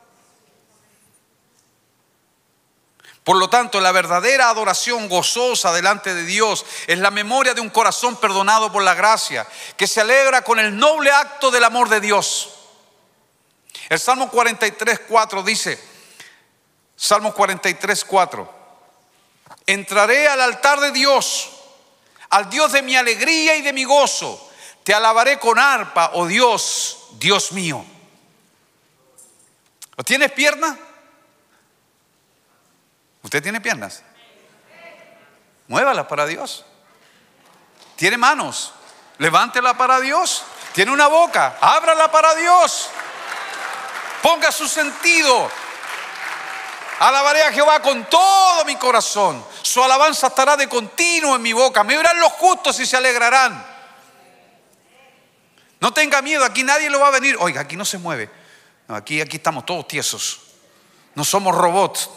Por lo tanto, la verdadera adoración gozosa delante de Dios es la memoria de un corazón perdonado por la gracia, que se alegra con el noble acto del amor de Dios. El Salmo cuarenta y tres, cuatro dice, Salmo cuarenta y tres, cuatro, entraré al altar de Dios, al Dios de mi alegría y de mi gozo. Te alabaré con arpa, oh Dios, Dios mío. ¿No tienes piernas? ¿Usted tiene piernas? Muévalas para Dios. ¿Tiene manos? Levántela para Dios. ¿Tiene una boca? Ábrala para Dios. Ponga su sentido. Alabaré a Jehová con todo mi corazón. Su alabanza estará de continuo en mi boca. Me oirán los justos y se alegrarán. No tenga miedo, aquí nadie lo va a venir. Oiga, aquí no se mueve. No, aquí, aquí estamos todos tiesos. No somos robots.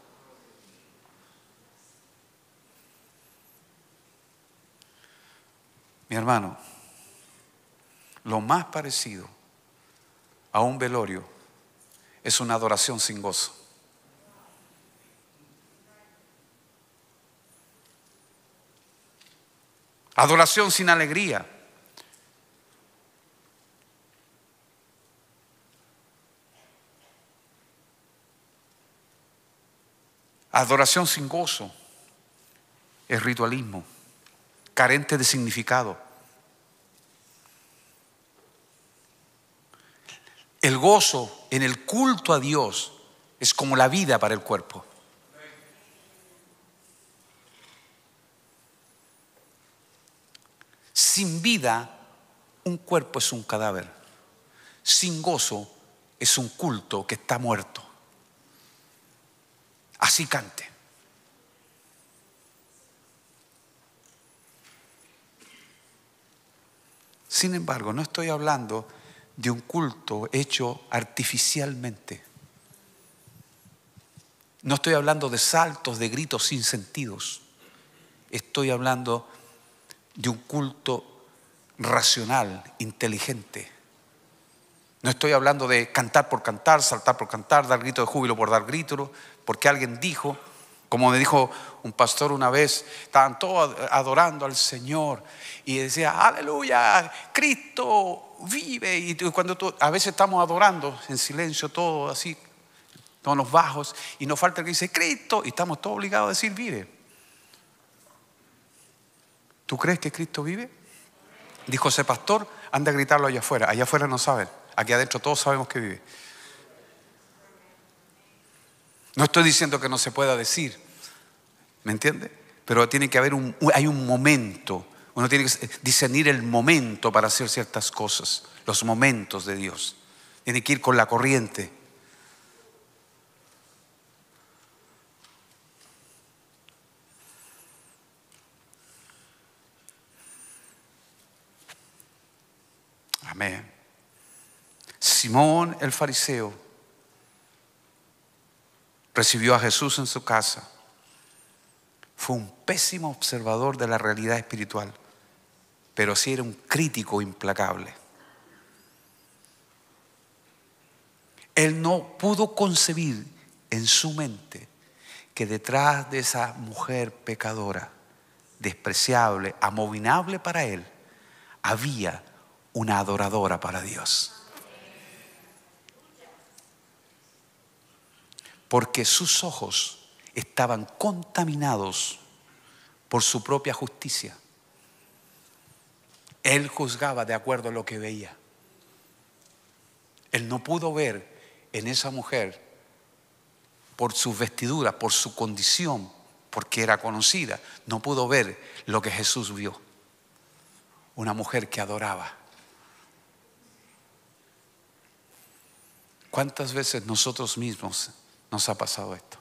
Mi hermano, lo más parecido a un velorio es una adoración sin gozo. Adoración sin alegría. Adoración sin gozo es ritualismo, carente de significado. El gozo en el culto a Dios es como la vida para el cuerpo. Sin vida, un cuerpo es un cadáver. Sin gozo, es un culto que está muerto. Así cante. Sin embargo, no estoy hablando de un culto hecho artificialmente. No estoy hablando de saltos, de gritos sin sentidos. Estoy hablando de un culto racional, inteligente. No estoy hablando de cantar por cantar, saltar por cantar, dar grito de júbilo por dar grito, porque alguien dijo, como me dijo un pastor una vez, estaban todos adorando al Señor y decía, aleluya, Cristo vive. Y cuando tú, a veces estamos adorando en silencio, todo así, tonos bajos, y nos falta el que dice Cristo, y estamos todos obligados a decir vive. ¿Tú crees que Cristo vive? Dijo ese pastor, anda a gritarlo allá afuera. Allá afuera no saben, aquí adentro todos sabemos que vive. No estoy diciendo que no se pueda decir, ¿me entiende? Pero tiene que haber un, hay un momento. Uno tiene que discernir el momento para hacer ciertas cosas, los momentos de Dios. Tiene que ir con la corriente. Amén. Simón el fariseo recibió a Jesús en su casa. Fue un pésimo observador de la realidad espiritual, pero sí era un crítico implacable. Él no pudo concebir en su mente que detrás de esa mujer pecadora, despreciable, abominable para él, había una adoradora para Dios. Porque sus ojos estaban contaminados por su propia justicia. Él juzgaba de acuerdo a lo que veía. Él no pudo ver en esa mujer, por sus vestiduras, por su condición, porque era conocida, no pudo ver lo que Jesús vio. Una mujer que adoraba. ¿Cuántas veces nosotros mismos nos ha pasado esto?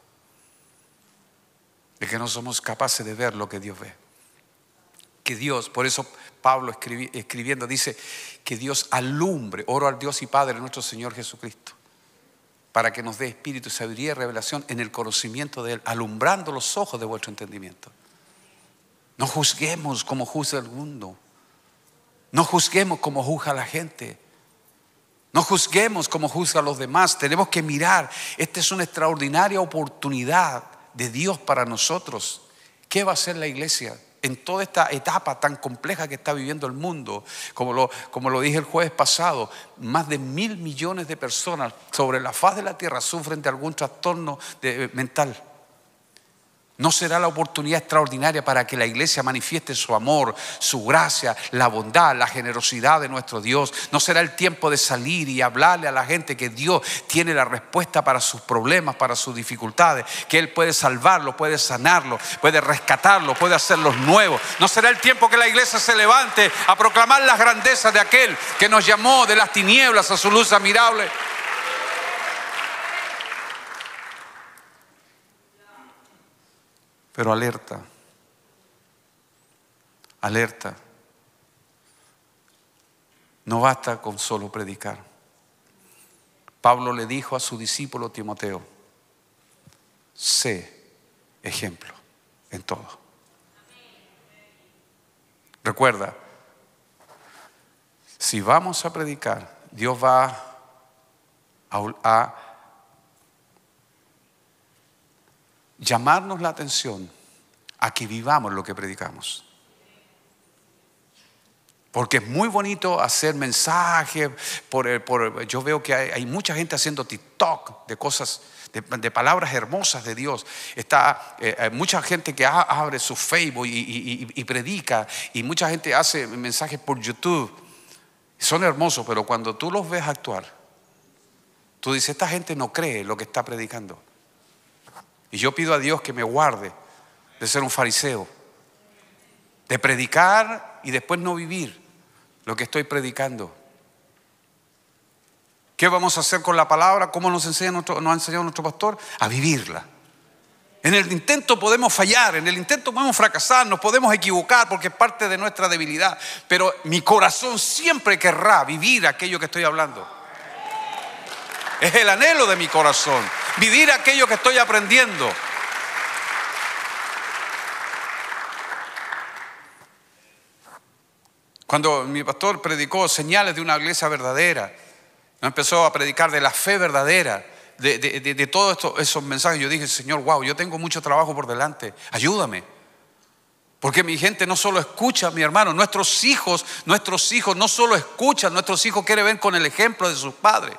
De que no somos capaces de ver lo que Dios ve. Que Dios, por eso Pablo escribi, escribiendo dice que Dios alumbre, oro al Dios y Padre de nuestro Señor Jesucristo, para que nos dé espíritu, sabiduría y revelación en el conocimiento de Él, alumbrando los ojos de vuestro entendimiento. No juzguemos como juzga el mundo. No juzguemos como juzga la gente. No juzguemos como juzga a los demás. Tenemos que mirar. Esta es una extraordinaria oportunidad de Dios para nosotros. ¿Qué va a hacer la iglesia en toda esta etapa tan compleja que está viviendo el mundo? Como lo, como lo dije el jueves pasado, más de mil millones de personas sobre la faz de la tierra sufren de algún trastorno de, mental. ¿No será la oportunidad extraordinaria para que la iglesia manifieste su amor, su gracia, la bondad, la generosidad de nuestro Dios? ¿No será el tiempo de salir y hablarle a la gente que Dios tiene la respuesta para sus problemas, para sus dificultades? Que Él puede salvarlo, puede sanarlo, puede rescatarlo, puede hacerlos nuevos. ¿No será el tiempo que la iglesia se levante a proclamar las grandezas de aquel que nos llamó de las tinieblas a su luz admirable? Pero alerta, alerta. No basta con solo predicar. Pablo le dijo a su discípulo Timoteo: sé ejemplo en todo. Recuerda, si vamos a predicar, Dios va a, a llamarnos la atención a que vivamos lo que predicamos. Porque es muy bonito hacer mensajes. Por, por, yo veo que hay, hay mucha gente haciendo TikTok de cosas, de, de palabras hermosas de Dios. Está eh, hay mucha gente que a, abre su Facebook y, y, y, y predica. Y mucha gente hace mensajes por YouTube. Son hermosos, pero cuando tú los ves actuar, tú dices, esta gente no cree lo que está predicando. Y yo pido a Dios que me guarde de ser un fariseo, de predicar y después no vivir lo que estoy predicando. ¿Qué vamos a hacer con la palabra? ¿Cómo nos enseña nuestro, nos ha enseñado nuestro pastor? A vivirla. En el intento podemos fallar, en el intento podemos fracasar, nos podemos equivocar porque es parte de nuestra debilidad. Pero mi corazón siempre querrá vivir aquello que estoy hablando. Es el anhelo de mi corazón, vivir aquello que estoy aprendiendo. Cuando mi pastor predicó señales de una iglesia verdadera, empezó a predicar de la fe verdadera, de, de, de, de todos estos, esos mensajes, yo dije, Señor, wow, yo tengo mucho trabajo por delante, ayúdame. Porque mi gente no solo escucha, mi hermano, nuestros hijos, nuestros hijos no solo escuchan, nuestros hijos quieren ver con el ejemplo de sus padres.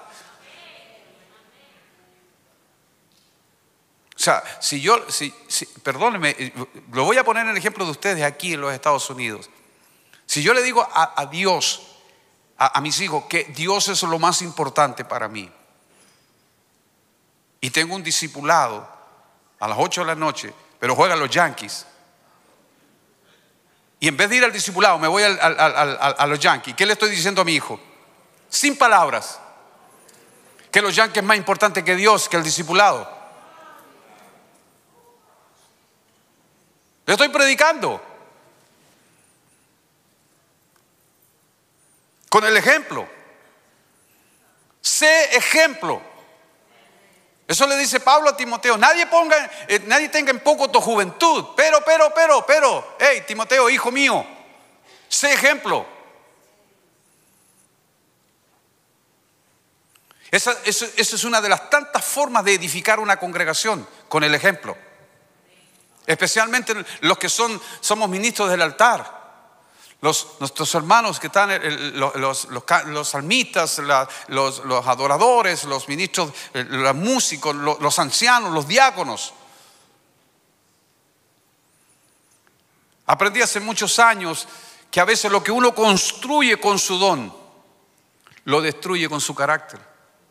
O sea, si yo, si, si, perdónenme, lo voy a poner en el ejemplo de ustedes aquí en los Estados Unidos. Si yo le digo a, a Dios, a, a mis hijos, que Dios es lo más importante para mí, y tengo un discipulado a las ocho de la noche, pero juegan los Yankees, y en vez de ir al discipulado me voy al, al, al, al, a los Yankees, ¿qué le estoy diciendo a mi hijo? Sin palabras, que los Yankees es más importante que Dios, que el discipulado. Le estoy predicando con el ejemplo. Sé ejemplo. Eso le dice Pablo a Timoteo. Nadie ponga, eh, nadie tenga en poco tu juventud. Pero, pero, pero, pero, hey, Timoteo, hijo mío, sé ejemplo. Esa, esa, esa es una de las tantas formas de edificar una congregación, con el ejemplo. Especialmente los que son, somos ministros del altar. Los, nuestros hermanos que están, los, los, los, los salmistas, la, los, los adoradores, los ministros, los músicos, los, los ancianos, los diáconos. Aprendí hace muchos años que a veces lo que uno construye con su don, lo destruye con su carácter.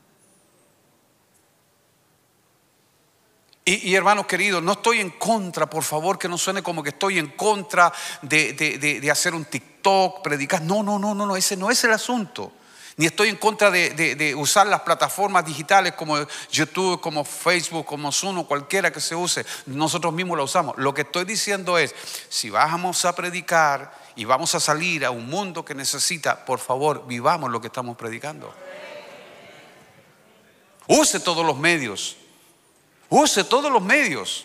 Y, y hermanos queridos, no estoy en contra, por favor, que no suene como que estoy en contra de, de, de, de hacer un TikTok, predicar. No, no, no, no, no, ese no es el asunto. Ni estoy en contra de, de, de usar las plataformas digitales como YouTube, como Facebook, como Zoom o cualquiera que se use. Nosotros mismos la usamos. Lo que estoy diciendo es, si vamos a predicar y vamos a salir a un mundo que necesita, por favor, vivamos lo que estamos predicando. Use todos los medios. Use todos los medios.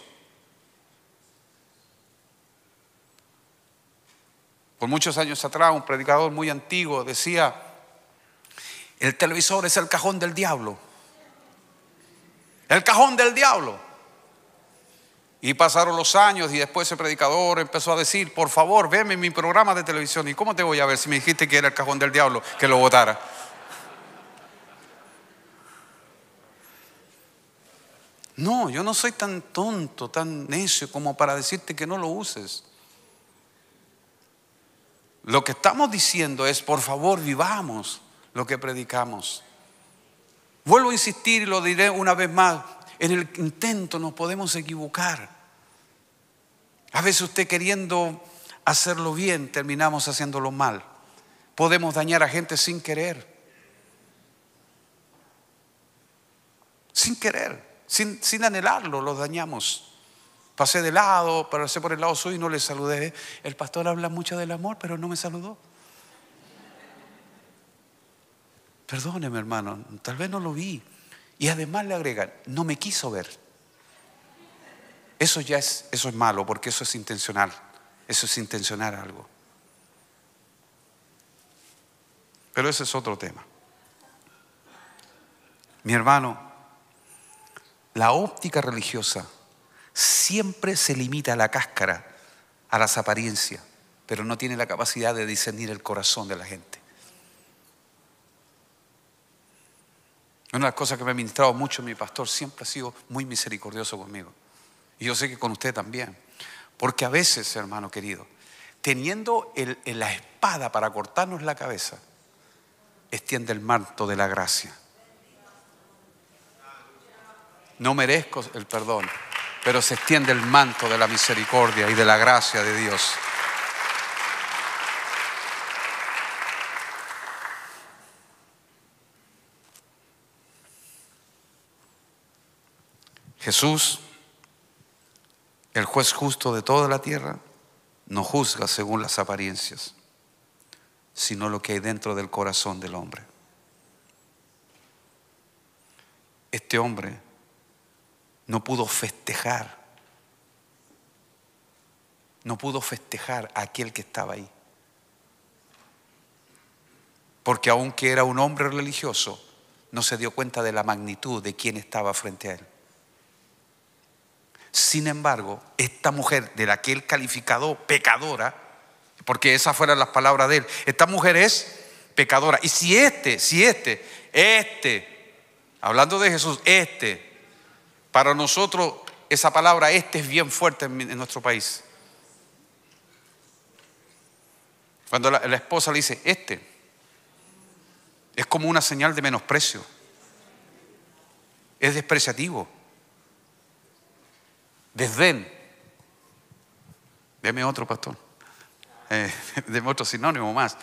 Por muchos años atrás, un predicador muy antiguo decía: el televisor es el cajón del diablo. El cajón del diablo. Y pasaron los años y después ese predicador empezó a decir: por favor, veme en mi programa de televisión. ¿Y cómo te voy a ver si me dijiste que era el cajón del diablo, que lo botara? No, yo no soy tan tonto, tan necio como para decirte que no lo uses. Lo que estamos diciendo es, por favor, vivamos lo que predicamos. Vuelvo a insistir y lo diré una vez más. En el intento nos podemos equivocar. A veces usted queriendo hacerlo bien, terminamos haciéndolo mal. Podemos dañar a gente sin querer. Sin querer. Sin, sin anhelarlo, los dañamos. Pasé de lado, pasé por el lado suyo y no le saludé. El pastor habla mucho del amor, pero no me saludó. Perdóneme, hermano, tal vez no lo vi. Y además le agregan, no me quiso ver. Eso ya es, eso es malo, porque eso es intencional. Eso es intencionar algo. Pero ese es otro tema. Mi hermano, la óptica religiosa siempre se limita a la cáscara, a las apariencias. pero no tiene la capacidad de discernir el corazón de la gente. Una de las cosas que me ha ministrado mucho mi pastor, siempre ha sido muy misericordioso conmigo. Y yo sé que con usted también. Porque a veces, hermano querido, teniendo el, el, la espada para cortarnos la cabeza, extiende el manto de la gracia. No merezco el perdón, pero se extiende el manto de la misericordia y de la gracia de Dios. Jesús, el juez justo de toda la tierra, no juzga según las apariencias, sino lo que hay dentro del corazón del hombre. Este hombre no pudo festejar, no pudo festejar a aquel que estaba ahí. Porque aunque era un hombre religioso, no se dio cuenta de la magnitud de quien estaba frente a él. Sin embargo, esta mujer de la que él calificado pecadora, porque esas fueron las palabras de él, esta mujer es pecadora. Y si este, si este, este, hablando de Jesús, este, para nosotros esa palabra este es bien fuerte en, en nuestro país. Cuando la, la esposa le dice este, es como una señal de menosprecio, es despreciativo. Desdén. Deme otro, pastor. Eh, deme otro sinónimo más.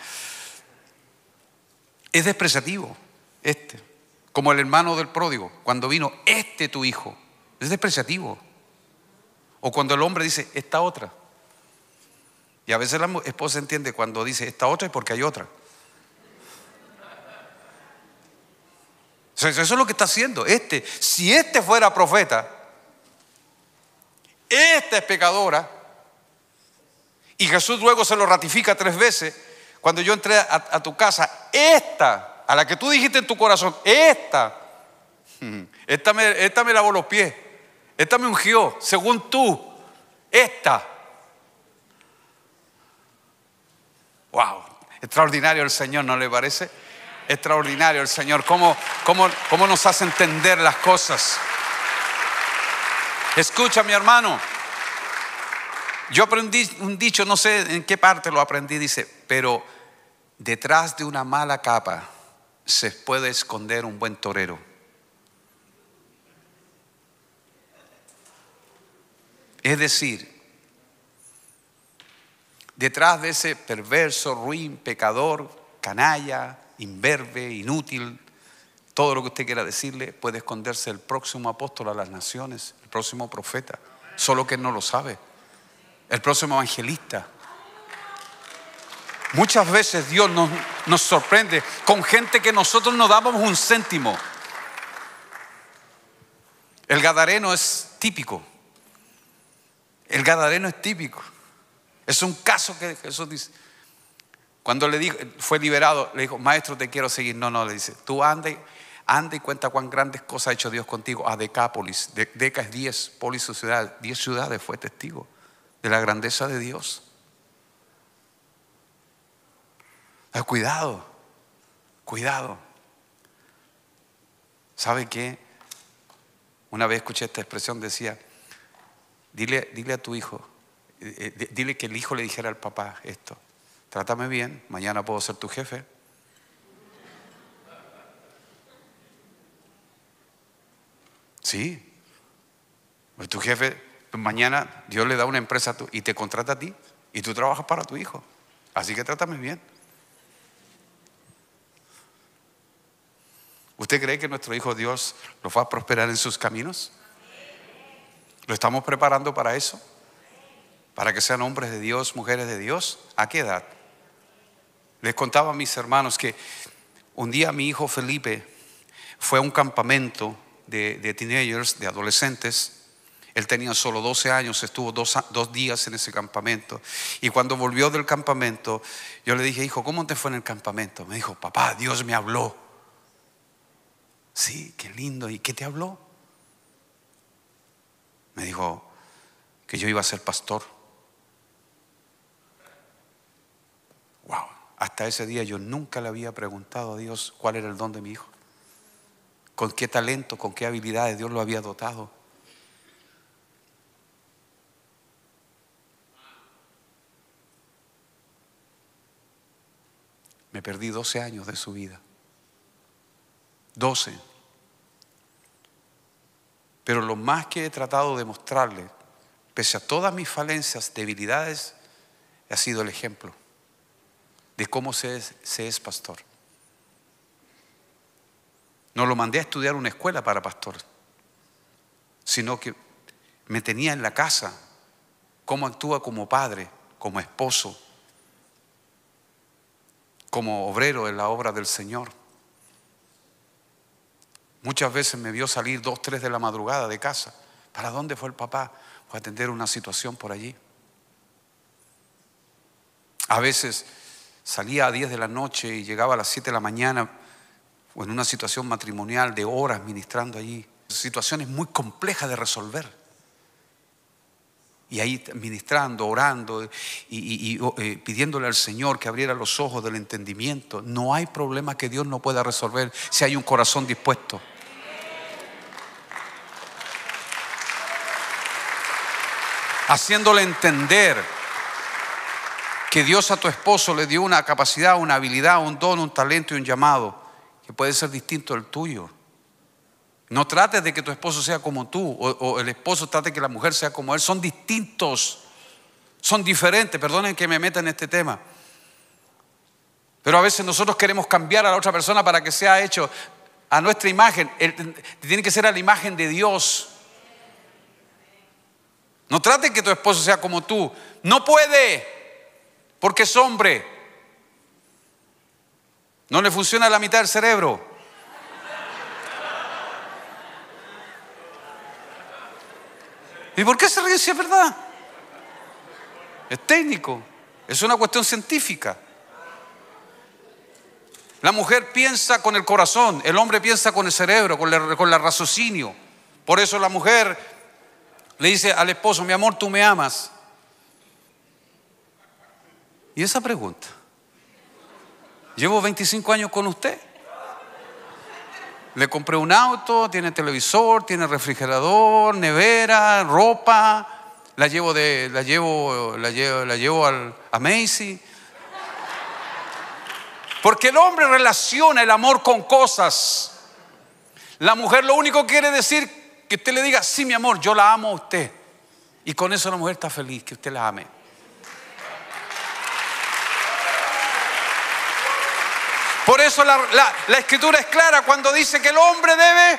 Es despreciativo. Este. Como el hermano del pródigo. Cuando vino, este tu hijo. Es despreciativo. O cuando el hombre dice, esta otra. Y a veces la esposa entiende cuando dice, esta otra es porque hay otra. Eso es lo que está haciendo. Este. Si este fuera profeta, esta es pecadora. Y Jesús luego se lo ratifica tres veces. Cuando yo entré a, a tu casa, esta, a la que tú dijiste en tu corazón, esta, esta me, esta me lavó los pies, esta me ungió, según tú, esta. Wow, extraordinario el Señor, ¿no le parece? Extraordinario el Señor, cómo, cómo, cómo nos hace entender las cosas. Escucha, mi hermano, yo aprendí un dicho, no sé en qué parte lo aprendí, dice, pero detrás de una mala capa se puede esconder un buen torero. Es decir, detrás de ese perverso, ruin, pecador, canalla, imberbe, inútil, todo lo que usted quiera decirle, puede esconderse el próximo apóstol a las naciones, el próximo profeta, solo que él no lo sabe, el próximo evangelista. Muchas veces Dios nos, nos sorprende con gente que nosotros no dábamos un céntimo. El gadareno es típico. El gadareno es típico. Es un caso que Jesús dice. Cuando le dijo, fue liberado, le dijo, maestro, te quiero seguir. No, no, le dice, tú anda y, anda y cuenta cuán grandes cosas ha hecho Dios contigo. A Decápolis, de, Deca es diez, Polis su ciudad, diez ciudades fue testigo de la grandeza de Dios. Ah, cuidado, cuidado. ¿Sabe qué? Una vez escuché esta expresión, decía, dile, dile a tu hijo, eh, dile que el hijo le dijera al papá esto. Trátame bien, mañana puedo ser tu jefe. Sí. Pues tu jefe, pues mañana Dios le da una empresa a tu, y te contrata a ti y tú trabajas para tu hijo. Así que trátame bien. ¿Usted cree que nuestro hijo Dios lo va a prosperar en sus caminos? ¿Lo estamos preparando para eso? ¿Para que sean hombres de Dios, mujeres de Dios? ¿A qué edad? Les contaba a mis hermanos que un día mi hijo Felipe fue a un campamento de, de teenagers, de adolescentes. Él tenía solo doce años, estuvo dos, dos días en ese campamento. Y cuando volvió del campamento, yo le dije, hijo, ¿cómo te fue en el campamento? Me dijo, papá, Dios me habló. Sí, qué lindo. ¿Y qué te habló? Me dijo que yo iba a ser pastor. Hasta ese día yo nunca le había preguntado a Dios cuál era el don de mi hijo, con qué talento, con qué habilidades Dios lo había dotado. Me perdí doce años de su vida. doce. Pero lo más que he tratado de mostrarle, pese a todas mis falencias, debilidades, ha sido el ejemplo de cómo se es, se es pastor. No lo mandé a estudiar una escuela para pastor, sino que me tenía en la casa, cómo actúa como padre, como esposo, como obrero en la obra del Señor. Muchas veces me vio salir dos, tres de la madrugada de casa. ¿Para dónde fue el papá? Fue a atender una situación por allí. A veces salía a diez de la noche y llegaba a las siete de la mañana, o en una situación matrimonial de horas ministrando allí. Situaciones muy complejas de resolver. Y ahí ministrando, orando y, y, y eh, pidiéndole al Señor que abriera los ojos del entendimiento. No hay problema que Dios no pueda resolver si hay un corazón dispuesto. Haciéndole entender que Dios a tu esposo le dio una capacidad, una habilidad, un don, un talento y un llamado que puede ser distinto al tuyo. No trates de que tu esposo sea como tú, o, o el esposo trate de que la mujer sea como él. Son distintos, son diferentes. Perdonen que me meta en este tema, pero a veces nosotros queremos cambiar a la otra persona para que sea hecho a nuestra imagen. Él, tiene que ser a la imagen de Dios. No trate de que tu esposo sea como tú. No puede, porque es hombre. No le funciona la mitad del cerebro. ¿Y por qué se ríe si es verdad? Es técnico, es una cuestión científica. La mujer piensa con el corazón, el hombre piensa con el cerebro, con el, con el raciocinio. Por eso la mujer le dice al esposo: mi amor, ¿tú me amas? Y esa pregunta, llevo veinticinco años con usted. Le compré un auto, tiene televisor, tiene refrigerador, nevera, ropa. La llevo de, la llevo, la llevo, la llevo al, a Macy. Porque el hombre relaciona el amor con cosas. La mujer lo único que quiere decir que usted le diga: sí, mi amor, yo la amo a usted. Y con eso la mujer está feliz, que usted la ame. Por eso la, la, la escritura es clara cuando dice que el hombre debe,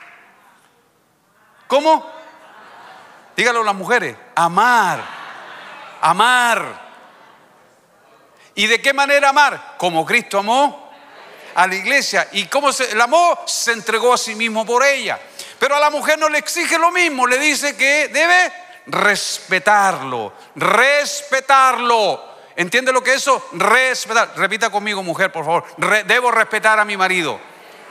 ¿cómo? Dígalo a las mujeres: amar, amar. ¿Y de qué manera amar? Como Cristo amó a la iglesia. ¿Y cómo se la amó? Se entregó a sí mismo por ella. Pero a la mujer no le exige lo mismo, le dice que debe respetarlo, respetarlo. ¿Entiende lo que es eso? Respetar. Repita conmigo, mujer, por favor. Re, debo respetar a mi marido.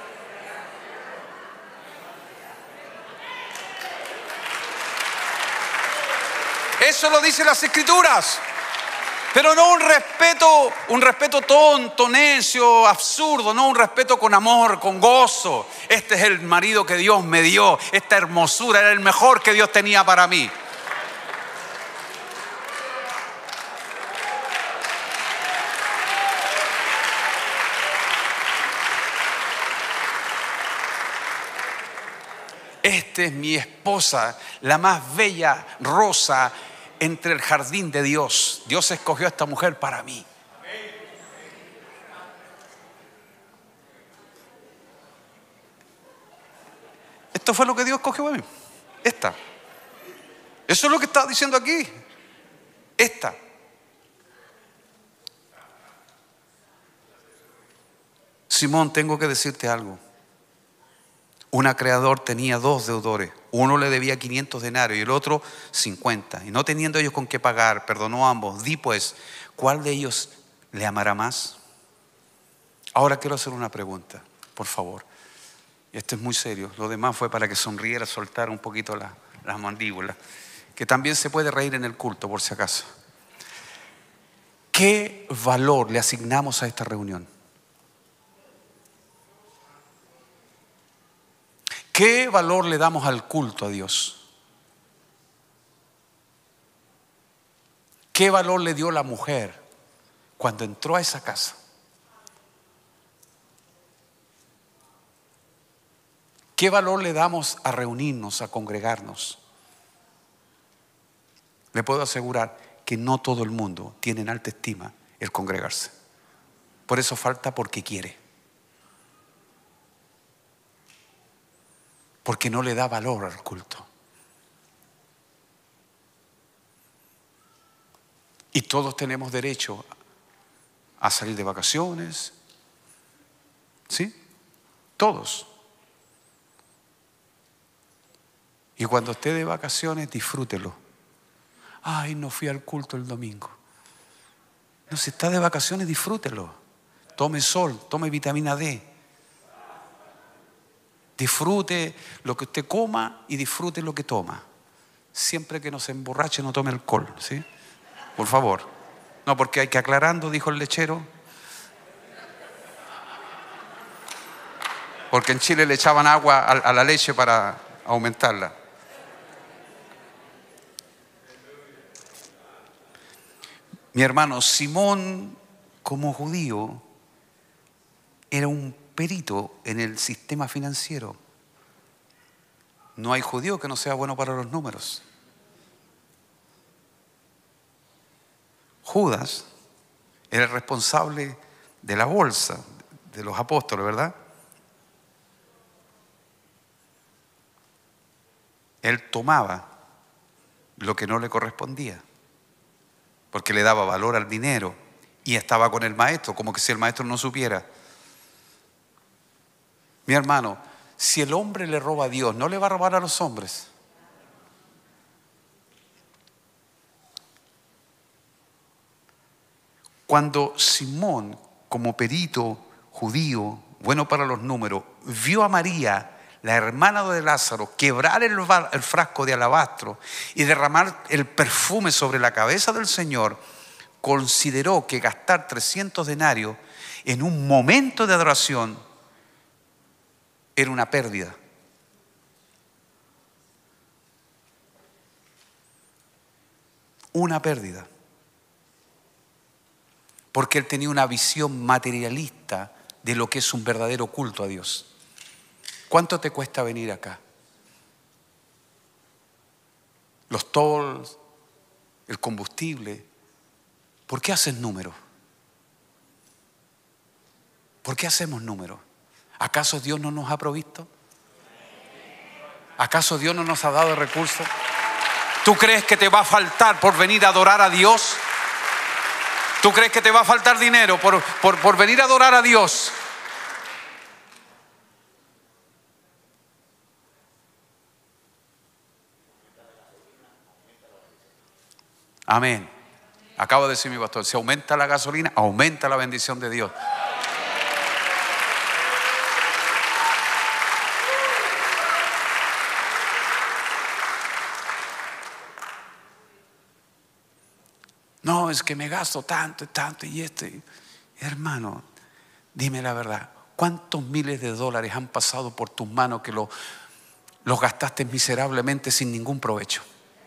Eso lo dicen las escrituras. Pero no un respeto, un respeto tonto, necio, absurdo. No, un respeto con amor, con gozo. Este es el marido que Dios me dio. Esta hermosura era el mejor que Dios tenía para mí. Esta es mi esposa, la más bella rosa entre el jardín de Dios. Dios escogió a esta mujer para mí. Esto fue lo que Dios escogió para mí. Esta. Eso es lo que está diciendo aquí. Esta. Simón, tengo que decirte algo. Un acreedor tenía dos deudores. Uno le debía quinientos denarios y el otro cincuenta. Y no teniendo ellos con qué pagar, perdonó a ambos. Di pues, ¿cuál de ellos le amará más? Ahora quiero hacer una pregunta, por favor. Esto es muy serio. Lo demás fue para que sonriera, soltara un poquito la, las mandíbulas. Que también se puede reír en el culto, por si acaso. ¿Qué valor le asignamos a esta reunión? ¿Qué valor le damos al culto a Dios? ¿Qué valor le dio la mujer cuando entró a esa casa? ¿Qué valor le damos a reunirnos, a congregarnos? Le puedo asegurar que no todo el mundo tiene en alta estima el congregarse. Por eso falta porque quiere. Porque no le da valor al culto. Y todos tenemos derecho a salir de vacaciones. ¿Sí? Todos. Y cuando esté de vacaciones, disfrútelo. Ay, no fui al culto el domingo. No, si está de vacaciones, disfrútelo. Tome sol, tome vitamina D. Disfrute lo que usted coma y disfrute lo que toma. Siempre que no se emborrache, no tome alcohol, ¿sí? Por favor. No, porque hay que aclarando, dijo el lechero. Porque en Chile le echaban agua a la leche para aumentarla. Mi hermano, Simón, como judío, era un perito en el sistema financiero. No hay judío que no sea bueno para los números. Judas era el responsable de la bolsa de los apóstoles, ¿verdad? Él tomaba lo que no le correspondía, porque le daba valor al dinero y estaba con el maestro, como que si el maestro no supiera. Mi hermano, si el hombre le roba a Dios, ¿no le va a robar a los hombres? Cuando Simón, como perito judío, bueno para los números, vio a María, la hermana de Lázaro, quebrar el, el frasco de alabastro y derramar el perfume sobre la cabeza del Señor, consideró que gastar trescientos denarios en un momento de adoración era una pérdida. Una pérdida. Porque él tenía una visión materialista de lo que es un verdadero culto a Dios. ¿Cuánto te cuesta venir acá? Los tolls, el combustible. ¿Por qué haces números? ¿Por qué hacemos números? ¿Acaso Dios no nos ha provisto? ¿Acaso Dios no nos ha dado recursos? ¿Tú crees que te va a faltar por venir a adorar a Dios? ¿Tú crees que te va a faltar dinero por, por, por venir a adorar a Dios? Amén. Acabo de decir mi pastor, si aumenta la gasolina, aumenta la bendición de Dios. No, es que me gasto tanto y tanto y esto. Hermano, dime la verdad. ¿Cuántos miles de dólares han pasado por tus manos que lo, los gastaste miserablemente sin ningún provecho?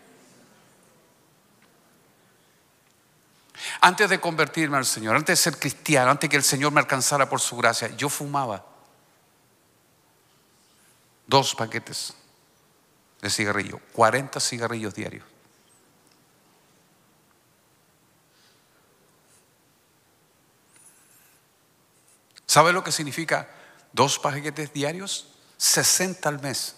Antes de convertirme al Señor, antes de ser cristiano, antes que el Señor me alcanzara por su gracia, yo fumaba dos paquetes de cigarrillos, cuarenta cigarrillos diarios. ¿Sabe lo que significa dos paquetes diarios? sesenta al mes.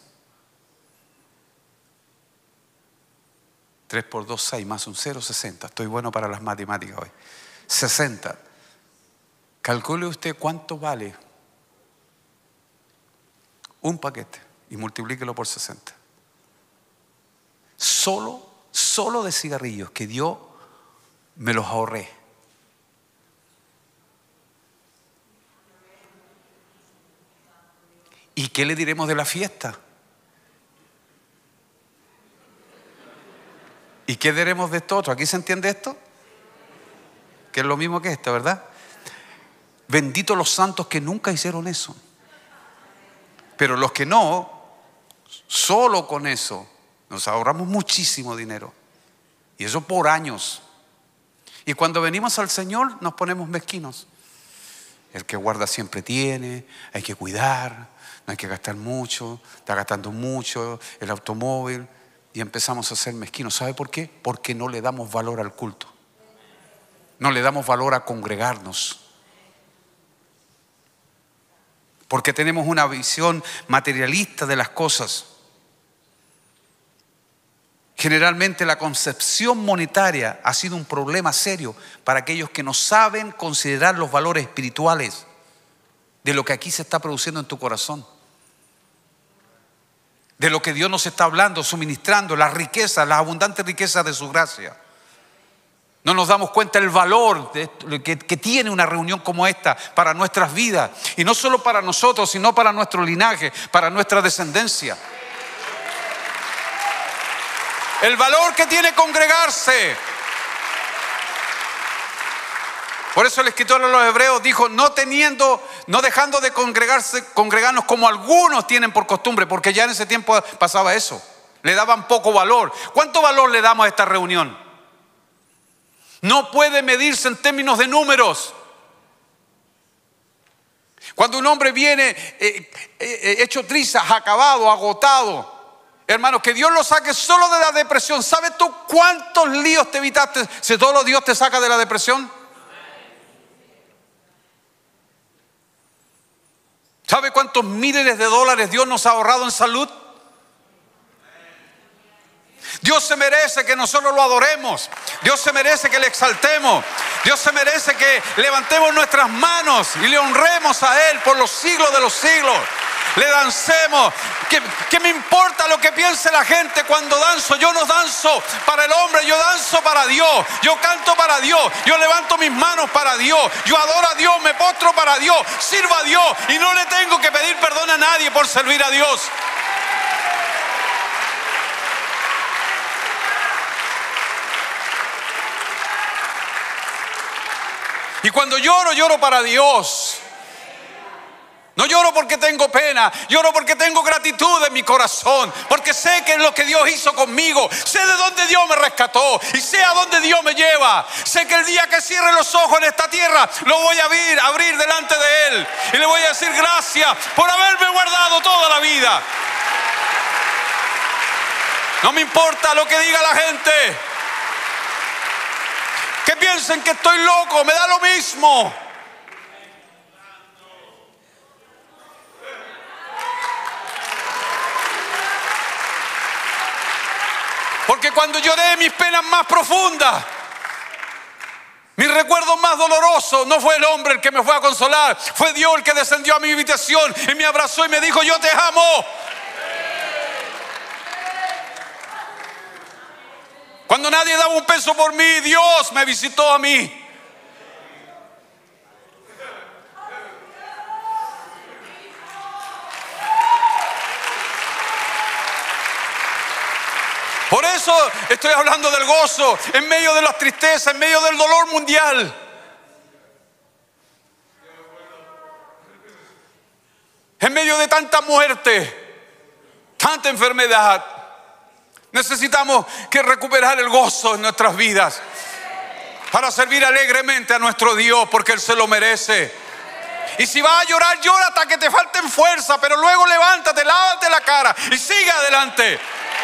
tres por dos, seis, más un cero, sesenta. Estoy bueno para las matemáticas hoy. sesenta. Calcule usted cuánto vale un paquete y multiplíquelo por sesenta. Solo, solo de cigarrillos que Dios me los ahorré. ¿Y qué le diremos de la fiesta? ¿Y qué diremos de esto otro? ¿Aquí se entiende esto? que es lo mismo que esta, ¿verdad? Benditos los santos que nunca hicieron eso. Pero los que no, solo con eso nos ahorramos muchísimo dinero. Y eso por años. Y cuando venimos al Señor nos ponemos mezquinos. El que guarda siempre tiene, hay que cuidar, no hay que gastar mucho, está gastando mucho el automóvil. Y empezamos a ser mezquinos. ¿Sabe por qué? Porque no le damos valor al culto. No le damos valor a congregarnos. Porque tenemos una visión materialista de las cosas. Generalmente la concepción monetaria ha sido un problema serio para aquellos que no saben considerar los valores espirituales de lo que aquí se está produciendo en tu corazón. De lo que Dios nos está hablando, suministrando, las riquezas, las abundantes riquezas de su gracia. No nos damos cuenta del valor de, que, que tiene una reunión como esta para nuestras vidas. Y no solo para nosotros, sino para nuestro linaje, para nuestra descendencia. El valor que tiene congregarse. Por eso el escritor a los Hebreos dijo, no teniendo, no dejando de congregarse, congregarnos como algunos tienen por costumbre, porque ya en ese tiempo pasaba eso. Le daban poco valor. ¿Cuánto valor le damos a esta reunión? No puede medirse en términos de números. Cuando un hombre viene eh, eh, hecho trizas, acabado, agotado, hermano, que Dios lo saque solo de la depresión. ¿Sabes tú cuántos líos te evitaste si solo Dios te saca de la depresión? ¿Sabe cuántos miles de dólares Dios nos ha ahorrado en salud? Dios se merece que nosotros lo adoremos. Dios se merece que le exaltemos. Dios se merece que levantemos nuestras manos y le honremos a Él por los siglos de los siglos. Le dancemos. ¿Qué, qué me importa lo que piense la gente cuando danzo? Yo no danzo para el hombre, yo danzo para Dios. Yo canto para Dios. Yo levanto mis manos para Dios. Yo adoro a Dios, me postro para Dios. Sirvo a Dios y no le tengo que pedir perdón a nadie por servir a Dios. Y cuando lloro, lloro para Dios. No lloro porque tengo pena, lloro porque tengo gratitud en mi corazón, porque sé que es lo que Dios hizo conmigo, sé de dónde Dios me rescató y sé a dónde Dios me lleva. Sé que el día que cierre los ojos en esta tierra, lo voy a abrir, abrir delante de Él y le voy a decir gracias por haberme guardado toda la vida. No me importa lo que diga la gente. Que piensen que estoy loco, me da lo mismo. Porque cuando lloré mis penas más profundas, mis recuerdos más dolorosos, no fue el hombre el que me fue a consolar, fue Dios el que descendió a mi habitación y me abrazó y me dijo, yo te amo. Cuando nadie daba un peso por mí, Dios me visitó a mí. Por eso estoy hablando del gozo en medio de las tristezas, en medio del dolor mundial. En medio de tanta muerte, tanta enfermedad. Necesitamos que recuperar el gozo en nuestras vidas para servir alegremente a nuestro Dios, porque Él se lo merece. Y si vas a llorar, llora hasta que te falten fuerza, pero luego levántate, lávate la cara y sigue adelante.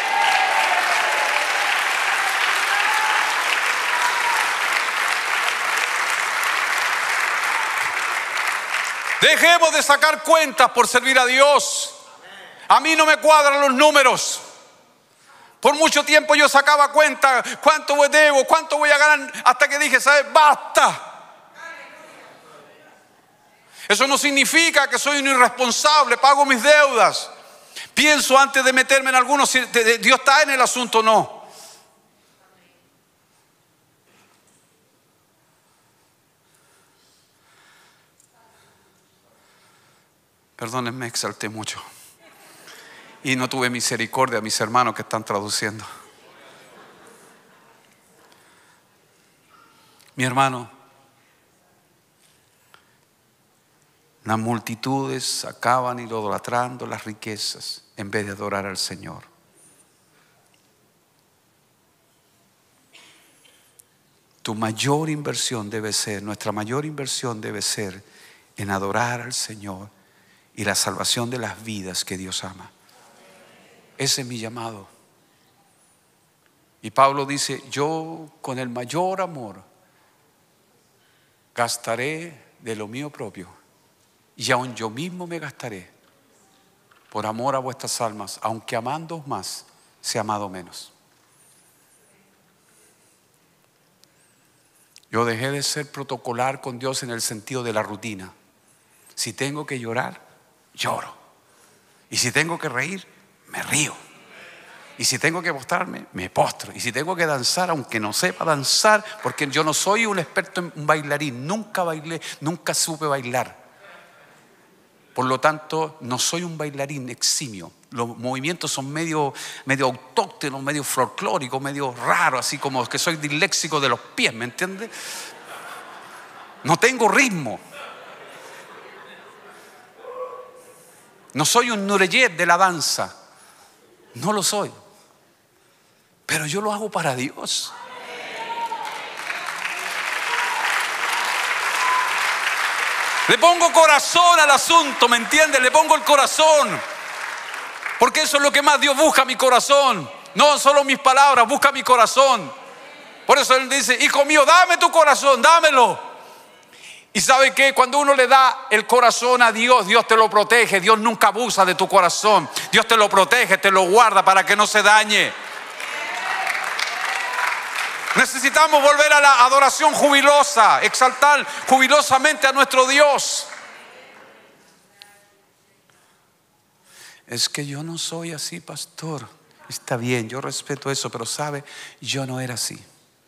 Dejemos de sacar cuentas por servir a Dios. A mí no me cuadran los números. Por mucho tiempo yo sacaba cuenta, cuánto debo, cuánto voy a ganar, hasta que dije, ¿sabes? Basta. Eso no significa que soy un irresponsable, pago mis deudas. Pienso antes de meterme en algunos si Dios está en el asunto o no. Perdónenme, me exalté mucho. Y no tuve misericordia a mis hermanos que están traduciendo. Mi hermano, Las multitudes acaban idolatrando las riquezas en vez de adorar al Señor. Tu mayor inversión debe ser, nuestra mayor inversión debe ser en adorar al Señor y la salvación de las vidas que Dios ama. Ese es mi llamado. Y Pablo dice, yo con el mayor amor gastaré de lo mío propio, y aun yo mismo me gastaré por amor a vuestras almas, aunque amándoos más, sea amado menos. Yo dejé de ser protocolar con Dios en el sentido de la rutina. Si tengo que llorar, lloro. Y si tengo que reír, me río. Y si tengo que postrarme, me postro. Y si tengo que danzar, aunque no sepa danzar, porque yo no soy un experto en un bailarín, nunca bailé, nunca supe bailar. Por lo tanto, no soy un bailarín eximio. Los movimientos son medio, medio autóctonos, medio folclóricos, medio raros, así como que soy disléxico de los pies, ¿me entiendes? No tengo ritmo. No soy un Nureyet de la danza. No lo soy. Pero yo lo hago para Dios. Le pongo corazón al asunto, ¿me entiendes? Le pongo el corazón. Porque eso es lo que más Dios busca, mi corazón. No solo mis palabras, busca mi corazón. Por eso Él dice, hijo mío, dame tu corazón, dámelo. Y ¿sabe qué? Cuando uno le da el corazón a Dios, Dios te lo protege. Dios nunca abusa de tu corazón. Dios te lo protege, te lo guarda para que no se dañe. Necesitamos volver a la adoración jubilosa, exaltar jubilosamente a nuestro Dios. Es que yo no soy así, pastor. Está bien, yo respeto eso, pero sabe, yo no era así.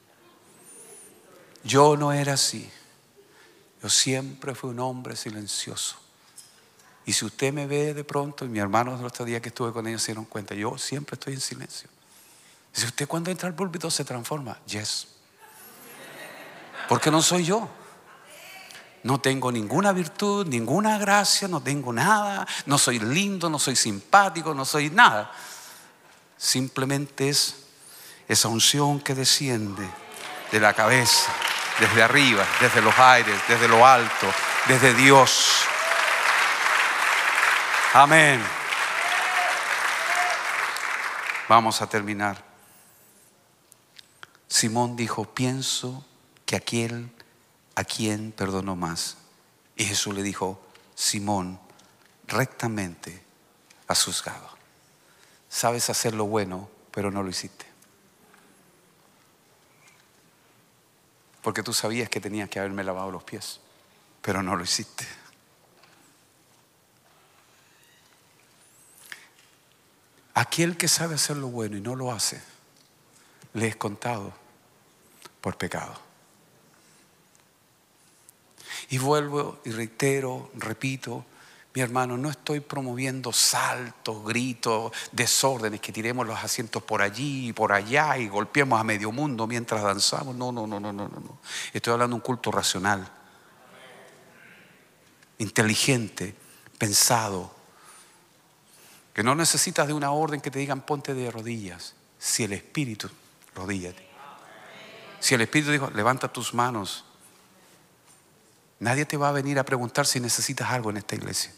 Yo no era así. Yo siempre fui un hombre silencioso. Y si usted me ve de pronto, y mis hermanos el otro día que estuve con ellos se dieron cuenta, yo siempre estoy en silencio. Si usted cuando entra al púlpito se transforma, yes. Porque no soy yo. No tengo ninguna virtud, ninguna gracia, no tengo nada. No soy lindo, no soy simpático, no soy nada. Simplemente es esa unción que desciende de la cabeza, desde arriba, desde los aires, desde lo alto, desde Dios. Amén. Vamos a terminar. Simón dijo, pienso que aquel a quien perdonó más. Y Jesús le dijo, Simón, rectamente has juzgado. Sabes hacer lo bueno, pero no lo hiciste. Porque tú sabías que tenías que haberme lavado los pies, pero no lo hiciste. Aquel que sabe hacer lo bueno y no lo hace, le es contado por pecado. Y vuelvo y reitero, repito, mi hermano, no estoy promoviendo saltos, gritos, desórdenes, que tiremos los asientos por allí y por allá y golpeemos a medio mundo mientras danzamos. No, no, no, no, no, no. Estoy hablando de un culto racional, inteligente, pensado, que no necesitas de una orden que te digan ponte de rodillas. Si el Espíritu, rodíllate. Si el Espíritu dijo, levanta tus manos. Nadie te va a venir a preguntar si necesitas algo en esta iglesia.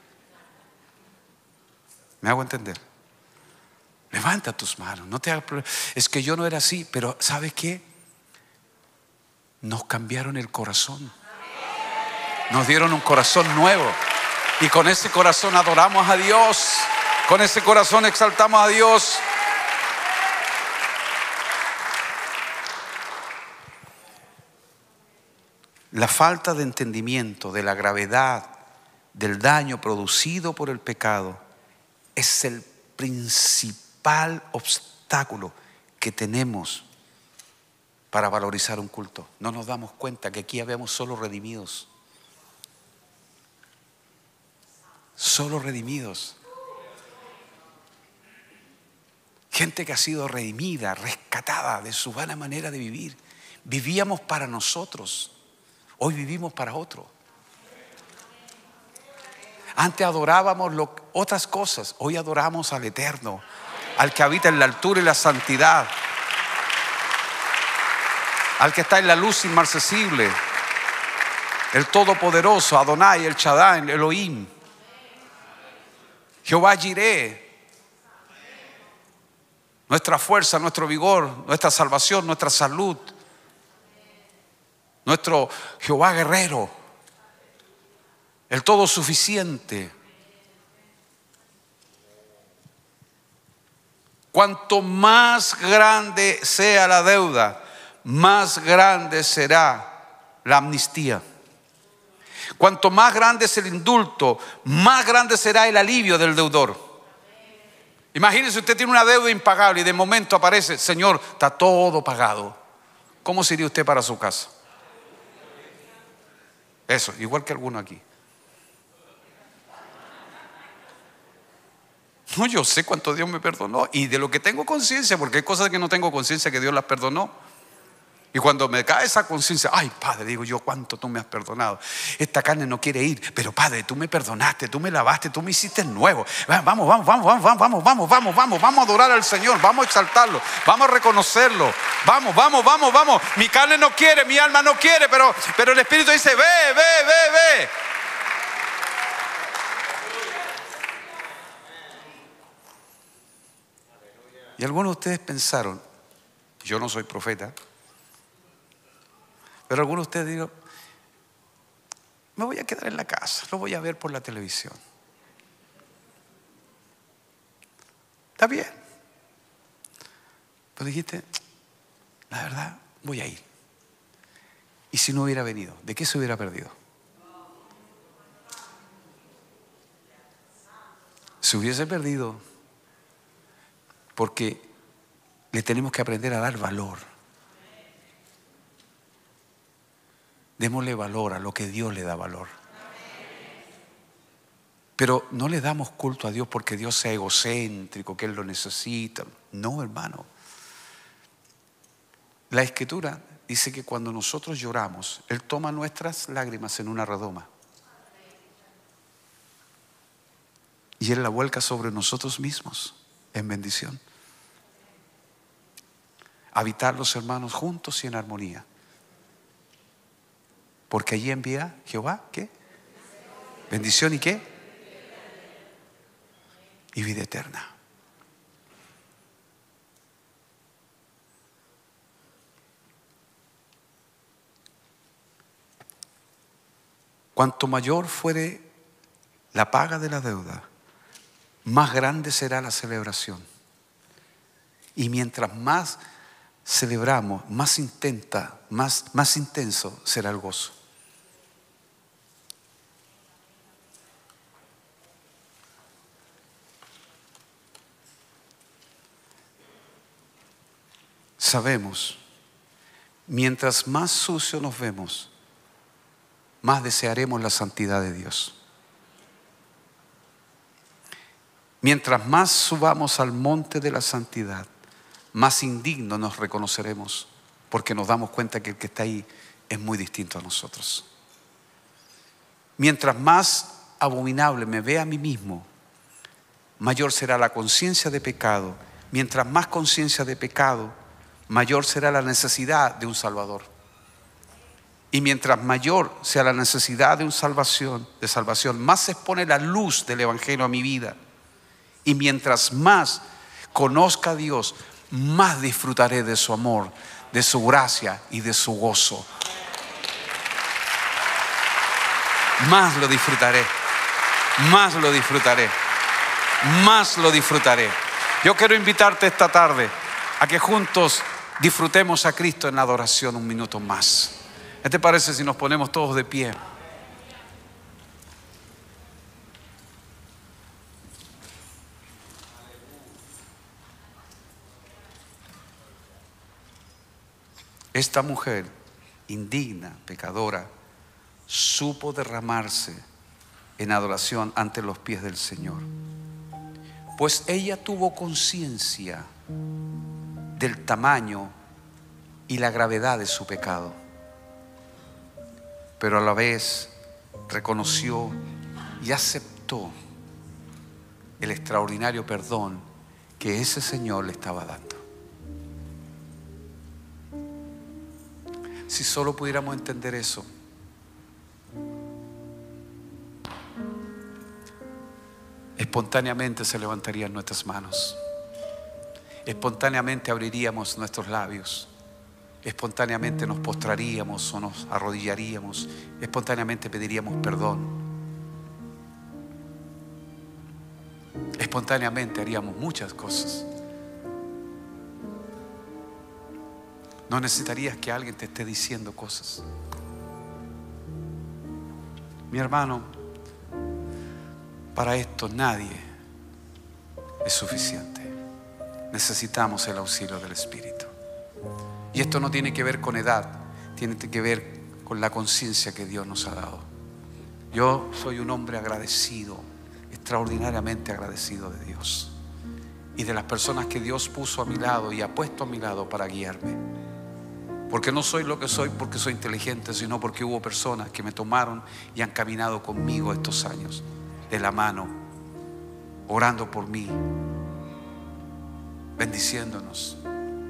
¿Me hago entender? Levanta tus manos. No te hagas problema. Es que yo no era así, pero ¿sabes qué? Nos cambiaron el corazón. Nos dieron un corazón nuevo. Y con ese corazón adoramos a Dios. Con ese corazón exaltamos a Dios. La falta de entendimiento de la gravedad del daño producido por el pecado es el principal obstáculo que tenemos para valorizar un culto. No nos damos cuenta que aquí habemos solo redimidos. Solo redimidos. Gente que ha sido redimida, rescatada de su vana manera de vivir. Vivíamos para nosotros. Hoy vivimos para otro. Antes adorábamos lo, otras cosas, hoy adoramos al Eterno, al que habita en la altura y la santidad, al que está en la luz inmarcesible, el Todopoderoso, Adonai, el Shaddai, el Elohim, Jehová Jireh, nuestra fuerza, nuestro vigor, nuestra salvación, nuestra salud, nuestro Jehová guerrero, el todo suficiente. Cuanto más grande sea la deuda, más grande será la amnistía. Cuanto más grande es el indulto, más grande será el alivio del deudor. Imagínese, usted tiene una deuda impagable y de momento aparece: Señor, está todo pagado. ¿Cómo se iría usted para su casa? Eso, igual que alguno aquí. No, yo sé cuánto Dios me perdonó y de lo que tengo conciencia, porque hay cosas que no tengo conciencia que Dios las perdonó. Y cuando me cae esa conciencia, ay Padre, digo yo, cuánto tú me has perdonado. Esta carne no quiere ir, pero Padre, tú me perdonaste, tú me lavaste, tú me hiciste nuevo. Vamos, vamos, vamos, vamos, vamos, vamos, vamos, vamos, vamos, vamos a adorar al Señor, vamos a exaltarlo, vamos a reconocerlo. Vamos, vamos, vamos, vamos. Mi carne no quiere, mi alma no quiere, pero, pero el Espíritu dice: ve, ve, ve, ve. Y algunos de ustedes pensaron, yo no soy profeta, pero algunos de ustedes dijeron: me voy a quedar en la casa, lo voy a ver por la televisión. Está bien. Pero dijiste: la verdad, voy a ir. ¿Y si no hubiera venido? ¿De qué se hubiera perdido? Se hubiese perdido porque le tenemos que aprender a dar valor. Démosle valor a lo que Dios le da valor. Pero no le damos culto a Dios porque Dios sea egocéntrico, que Él lo necesita. No, hermano. La Escritura dice que cuando nosotros lloramos, Él toma nuestras lágrimas en una redoma y Él la vuelca sobre nosotros mismos en bendición. Habitar los hermanos juntos y en armonía. Porque allí envía Jehová, ¿qué? Bendición y ¿qué? Y vida eterna. Cuanto mayor fuere la paga de la deuda, más grande será la celebración. Y mientras más celebramos, más intenta, más, más intenso será el gozo. Sabemos, mientras más sucio nos vemos, más desearemos la santidad de Dios. Mientras más subamos al monte de la santidad, más indignos nos reconoceremos, porque nos damos cuenta que el que está ahí es muy distinto a nosotros. Mientras más abominable me vea a mí mismo, mayor será la conciencia de pecado. Mientras más conciencia de pecado, mayor será la necesidad de un Salvador. Y mientras mayor sea la necesidad de un salvación, de salvación, más se expone la luz del Evangelio a mi vida. Y mientras más conozca a Dios, más disfrutaré de su amor, de su gracia y de su gozo. Más lo disfrutaré, más lo disfrutaré, más lo disfrutaré. Yo quiero invitarte esta tarde a que juntos disfrutemos a Cristo en la adoración un minuto más. ¿Qué te parece si nos ponemos todos de pie? Esta mujer indigna, pecadora, supo derramarse en adoración ante los pies del Señor, pues ella tuvo conciencia del tamaño y la gravedad de su pecado, pero a la vez reconoció y aceptó aceptó el extraordinario perdón que ese Señor le estaba dando. Si solo pudiéramos entender eso, espontáneamente se levantarían nuestras manos, espontáneamente abriríamos nuestros labios, espontáneamente nos postraríamos o nos arrodillaríamos, espontáneamente pediríamos perdón, espontáneamente haríamos muchas cosas. No necesitarías que alguien te esté diciendo cosas. Mi hermano, para esto nadie es suficiente. Necesitamos el auxilio del Espíritu. Y esto no tiene que ver con edad, tiene que ver con la conciencia que Dios nos ha dado. Yo soy un hombre agradecido, extraordinariamente agradecido de Dios y de las personas que Dios puso a mi lado y ha puesto a mi lado para guiarme. Porque no soy lo que soy porque soy inteligente, sino porque hubo personas que me tomaron y han caminado conmigo estos años de la mano, orando por mí, bendiciéndonos,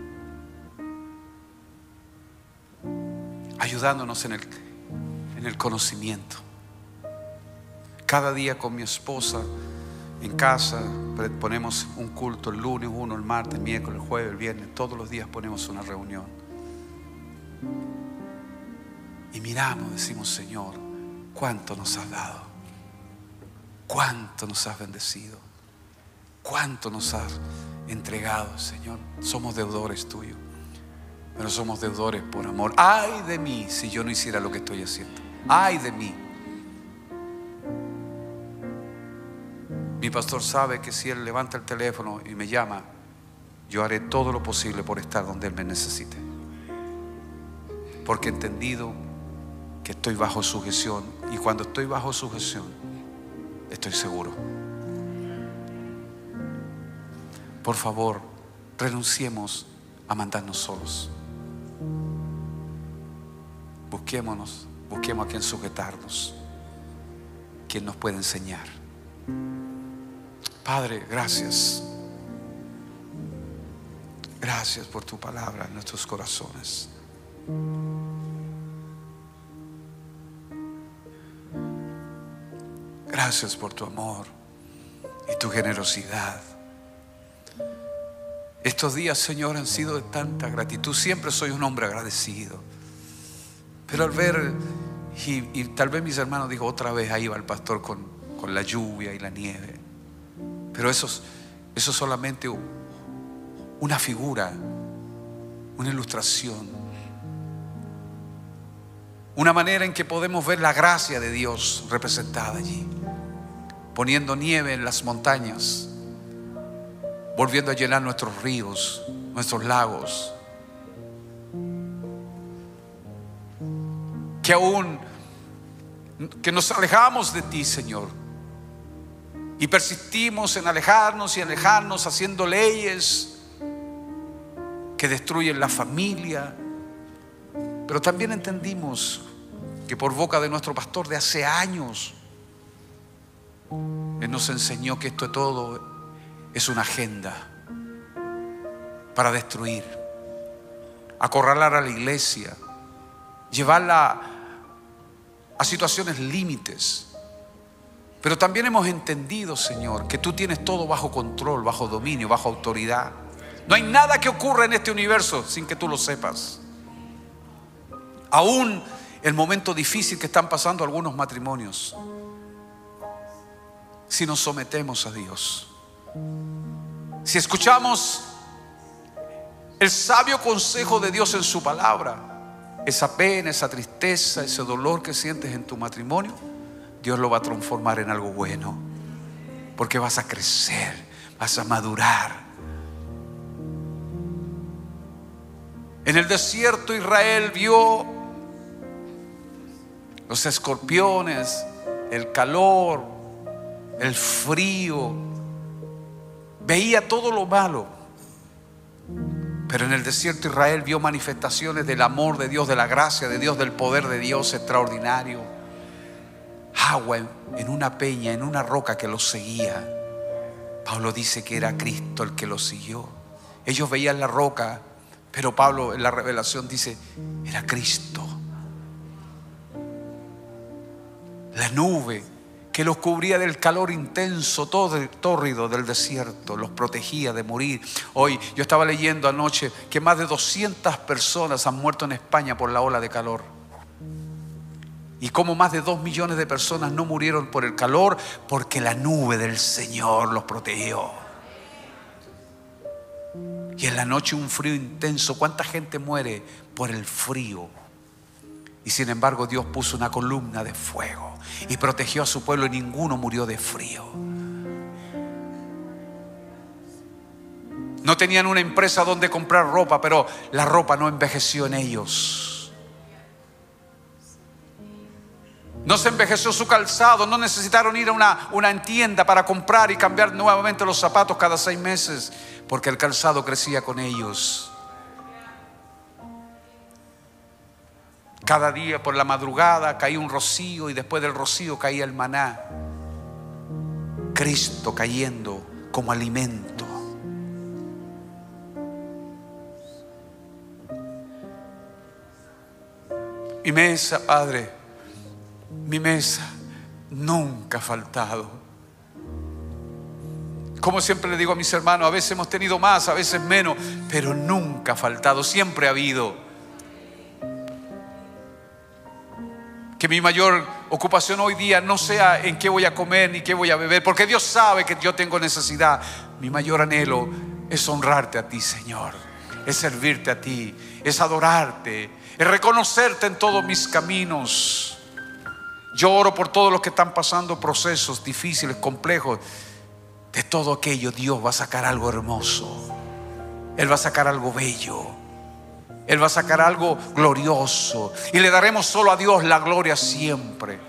ayudándonos en el, en el conocimiento. Cada día con mi esposa en casa ponemos un culto, el lunes uno, el martes, el miércoles, el jueves, el viernes. Todos los días ponemos una reunión y miramos, decimos: Señor, cuánto nos has dado, cuánto nos has bendecido, cuánto nos has entregado, Señor. Somos deudores tuyos, pero somos deudores por amor. Ay de mí si yo no hiciera lo que estoy haciendo. Ay de mí. Mi pastor sabe que si él levanta el teléfono y me llama, yo haré todo lo posible por estar donde él me necesite, porque he entendido que estoy bajo sujeción, y cuando estoy bajo sujeción estoy seguro. Por favor, renunciemos a mandarnos solos. Busquémonos, busquemos a quien sujetarnos, quien nos puede enseñar. Padre, gracias. Gracias por tu palabra en nuestros corazones. Gracias por tu amor y tu generosidad. Estos días, Señor, han sido de tanta gratitud. Siempre soy un hombre agradecido, pero al ver, y, y tal vez mis hermanos dijo otra vez, ahí va el pastor con, con la lluvia y la nieve. Pero eso, eso es solamente una figura, una ilustración, una manera en que podemos ver la gracia de Dios representada allí, poniendo nieve en las montañas, volviendo a llenar nuestros ríos, nuestros lagos, que aún que nos alejamos de ti, Señor, y persistimos en alejarnos y alejarnos, haciendo leyes que destruyen la familia. Pero también entendimos que por boca de nuestro pastor de hace años, él nos enseñó que esto todo es una agenda para destruir, acorralar a la iglesia, llevarla a situaciones límites. Pero también hemos entendido, Señor, que tú tienes todo bajo control, bajo dominio, bajo autoridad. No hay nada que ocurra en este universo sin que tú lo sepas. Aún el momento difícil que están pasando algunos matrimonios, si nos sometemos a Dios, si escuchamos el sabio consejo de Dios en su palabra, esa pena, esa tristeza, ese dolor que sientes en tu matrimonio, Dios lo va a transformar en algo bueno, porque vas a crecer, vas a madurar. En el desierto Israel vio los escorpiones, el calor, el frío, veía todo lo malo. Pero en el desierto Israel vio manifestaciones del amor de Dios, de la gracia de Dios, del poder de Dios extraordinario. agua en, en una peña, en una roca que los seguía. Pablo dice que era Cristo el que los siguió. Ellos veían la roca, pero Pablo en la revelación dice, era Cristo. La nube que los cubría del calor intenso, tórrido del desierto, los protegía de morir. Hoy yo estaba leyendo anoche que más de doscientas personas han muerto en España por la ola de calor. Y como más de dos millones de personas no murieron por el calor, porque la nube del Señor los protegió. Y en la noche un frío intenso. ¿Cuánta gente muere por el frío? Y sin embargo Dios puso una columna de fuego y protegió a su pueblo, y ninguno murió de frío. No tenían una empresa donde comprar ropa, pero la ropa no envejeció en ellos. No se envejeció su calzado, no necesitaron ir a una, una tienda para comprar y cambiar nuevamente los zapatos cada seis meses, porque el calzado crecía con ellos. Cada día por la madrugada caía un rocío, y después del rocío caía el maná. Cristo cayendo como alimento. Mi mesa, Padre, mi mesa nunca ha faltado. Como siempre le digo a mis hermanos, a veces hemos tenido más, a veces menos, pero nunca ha faltado, siempre ha habido. Que mi mayor ocupación hoy día no sea en qué voy a comer ni qué voy a beber, porque Dios sabe que yo tengo necesidad. Mi mayor anhelo es honrarte a ti, Señor, es servirte a ti, es adorarte, es reconocerte en todos mis caminos. Yo oro por todos los que están pasando procesos difíciles, complejos. De todo aquello Dios va a sacar algo hermoso. Él va a sacar algo bello. Él va a sacar algo glorioso. Y le daremos solo a Dios la gloria siempre.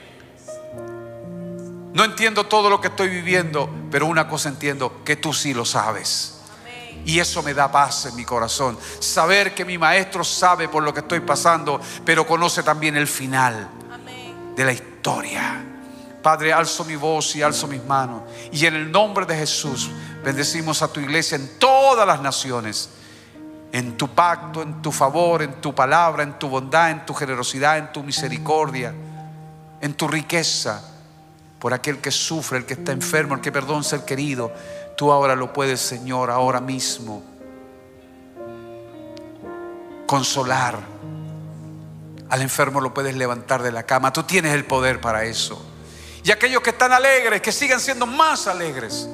No entiendo todo lo que estoy viviendo, pero una cosa entiendo, que tú sí lo sabes. Y eso me da paz en mi corazón. Saber que mi maestro sabe por lo que estoy pasando, pero conoce también el final de la historia. Padre, alzo mi voz y alzo mis manos, y en el nombre de Jesús bendecimos a tu iglesia en todas las naciones, en tu pacto, en tu favor, en tu palabra, en tu bondad, en tu generosidad, en tu misericordia, en tu riqueza. Por aquel que sufre, el que está enfermo, el que perdona ser querido, tú ahora lo puedes, Señor, ahora mismo consolar. Al enfermo lo puedes levantar de la cama. Tú tienes el poder para eso. Y aquellos que están alegres, que sigan siendo más alegres.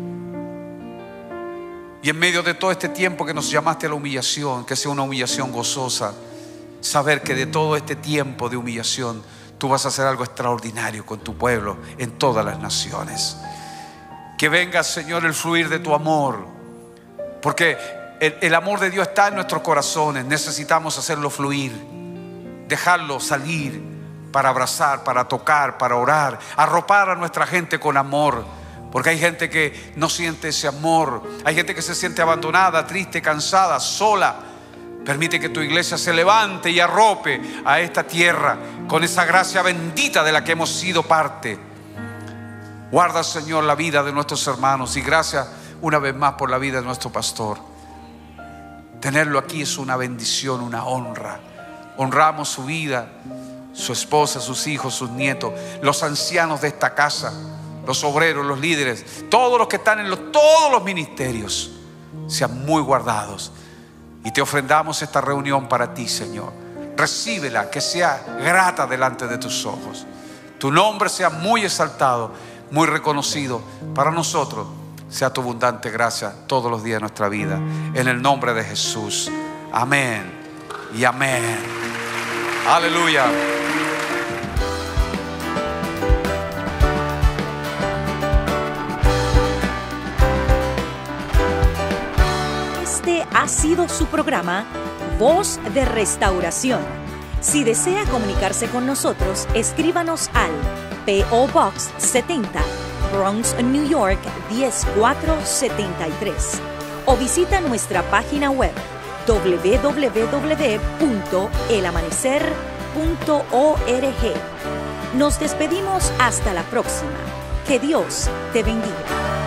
Y en medio de todo este tiempo que nos llamaste a la humillación, que sea una humillación gozosa. Saber que de todo este tiempo de humillación tú vas a hacer algo extraordinario con tu pueblo en todas las naciones. Que venga, Señor, el fluir de tu amor. Porque el, el amor de Dios está en nuestros corazones. Necesitamos hacerlo fluir, dejarlo salir, para abrazar, para tocar, para orar, arropar a nuestra gente con amor. Porque hay gente que no siente ese amor. Hay gente que se siente abandonada, triste, cansada, sola. Permite que tu iglesia se levante y arrope a esta tierra con esa gracia bendita de la que hemos sido parte. Guarda, Señor, la vida de nuestros hermanos, y gracias una vez más por la vida de nuestro pastor. Tenerlo aquí es una bendición, una honra. Honramos su vida, su esposa, sus hijos, sus nietos, los ancianos de esta casa, los obreros, los líderes, todos los que están en los, todos los ministerios, sean muy guardados. Y te ofrendamos esta reunión para ti, Señor. Recíbela, que sea grata delante de tus ojos. Tu nombre sea muy exaltado, muy reconocido para nosotros. Sea tu abundante gracia todos los días de nuestra vida. En el nombre de Jesús. Amén y amén. Aleluya. Este ha sido su programa Voz de Restauración. Si desea comunicarse con nosotros, escríbanos al P O Box setenta, Bronx, New York diez mil cuatrocientos setenta y tres, o visita nuestra página web doble u doble u doble u punto el amanecer punto org. Nos despedimos hasta la próxima. Que Dios te bendiga.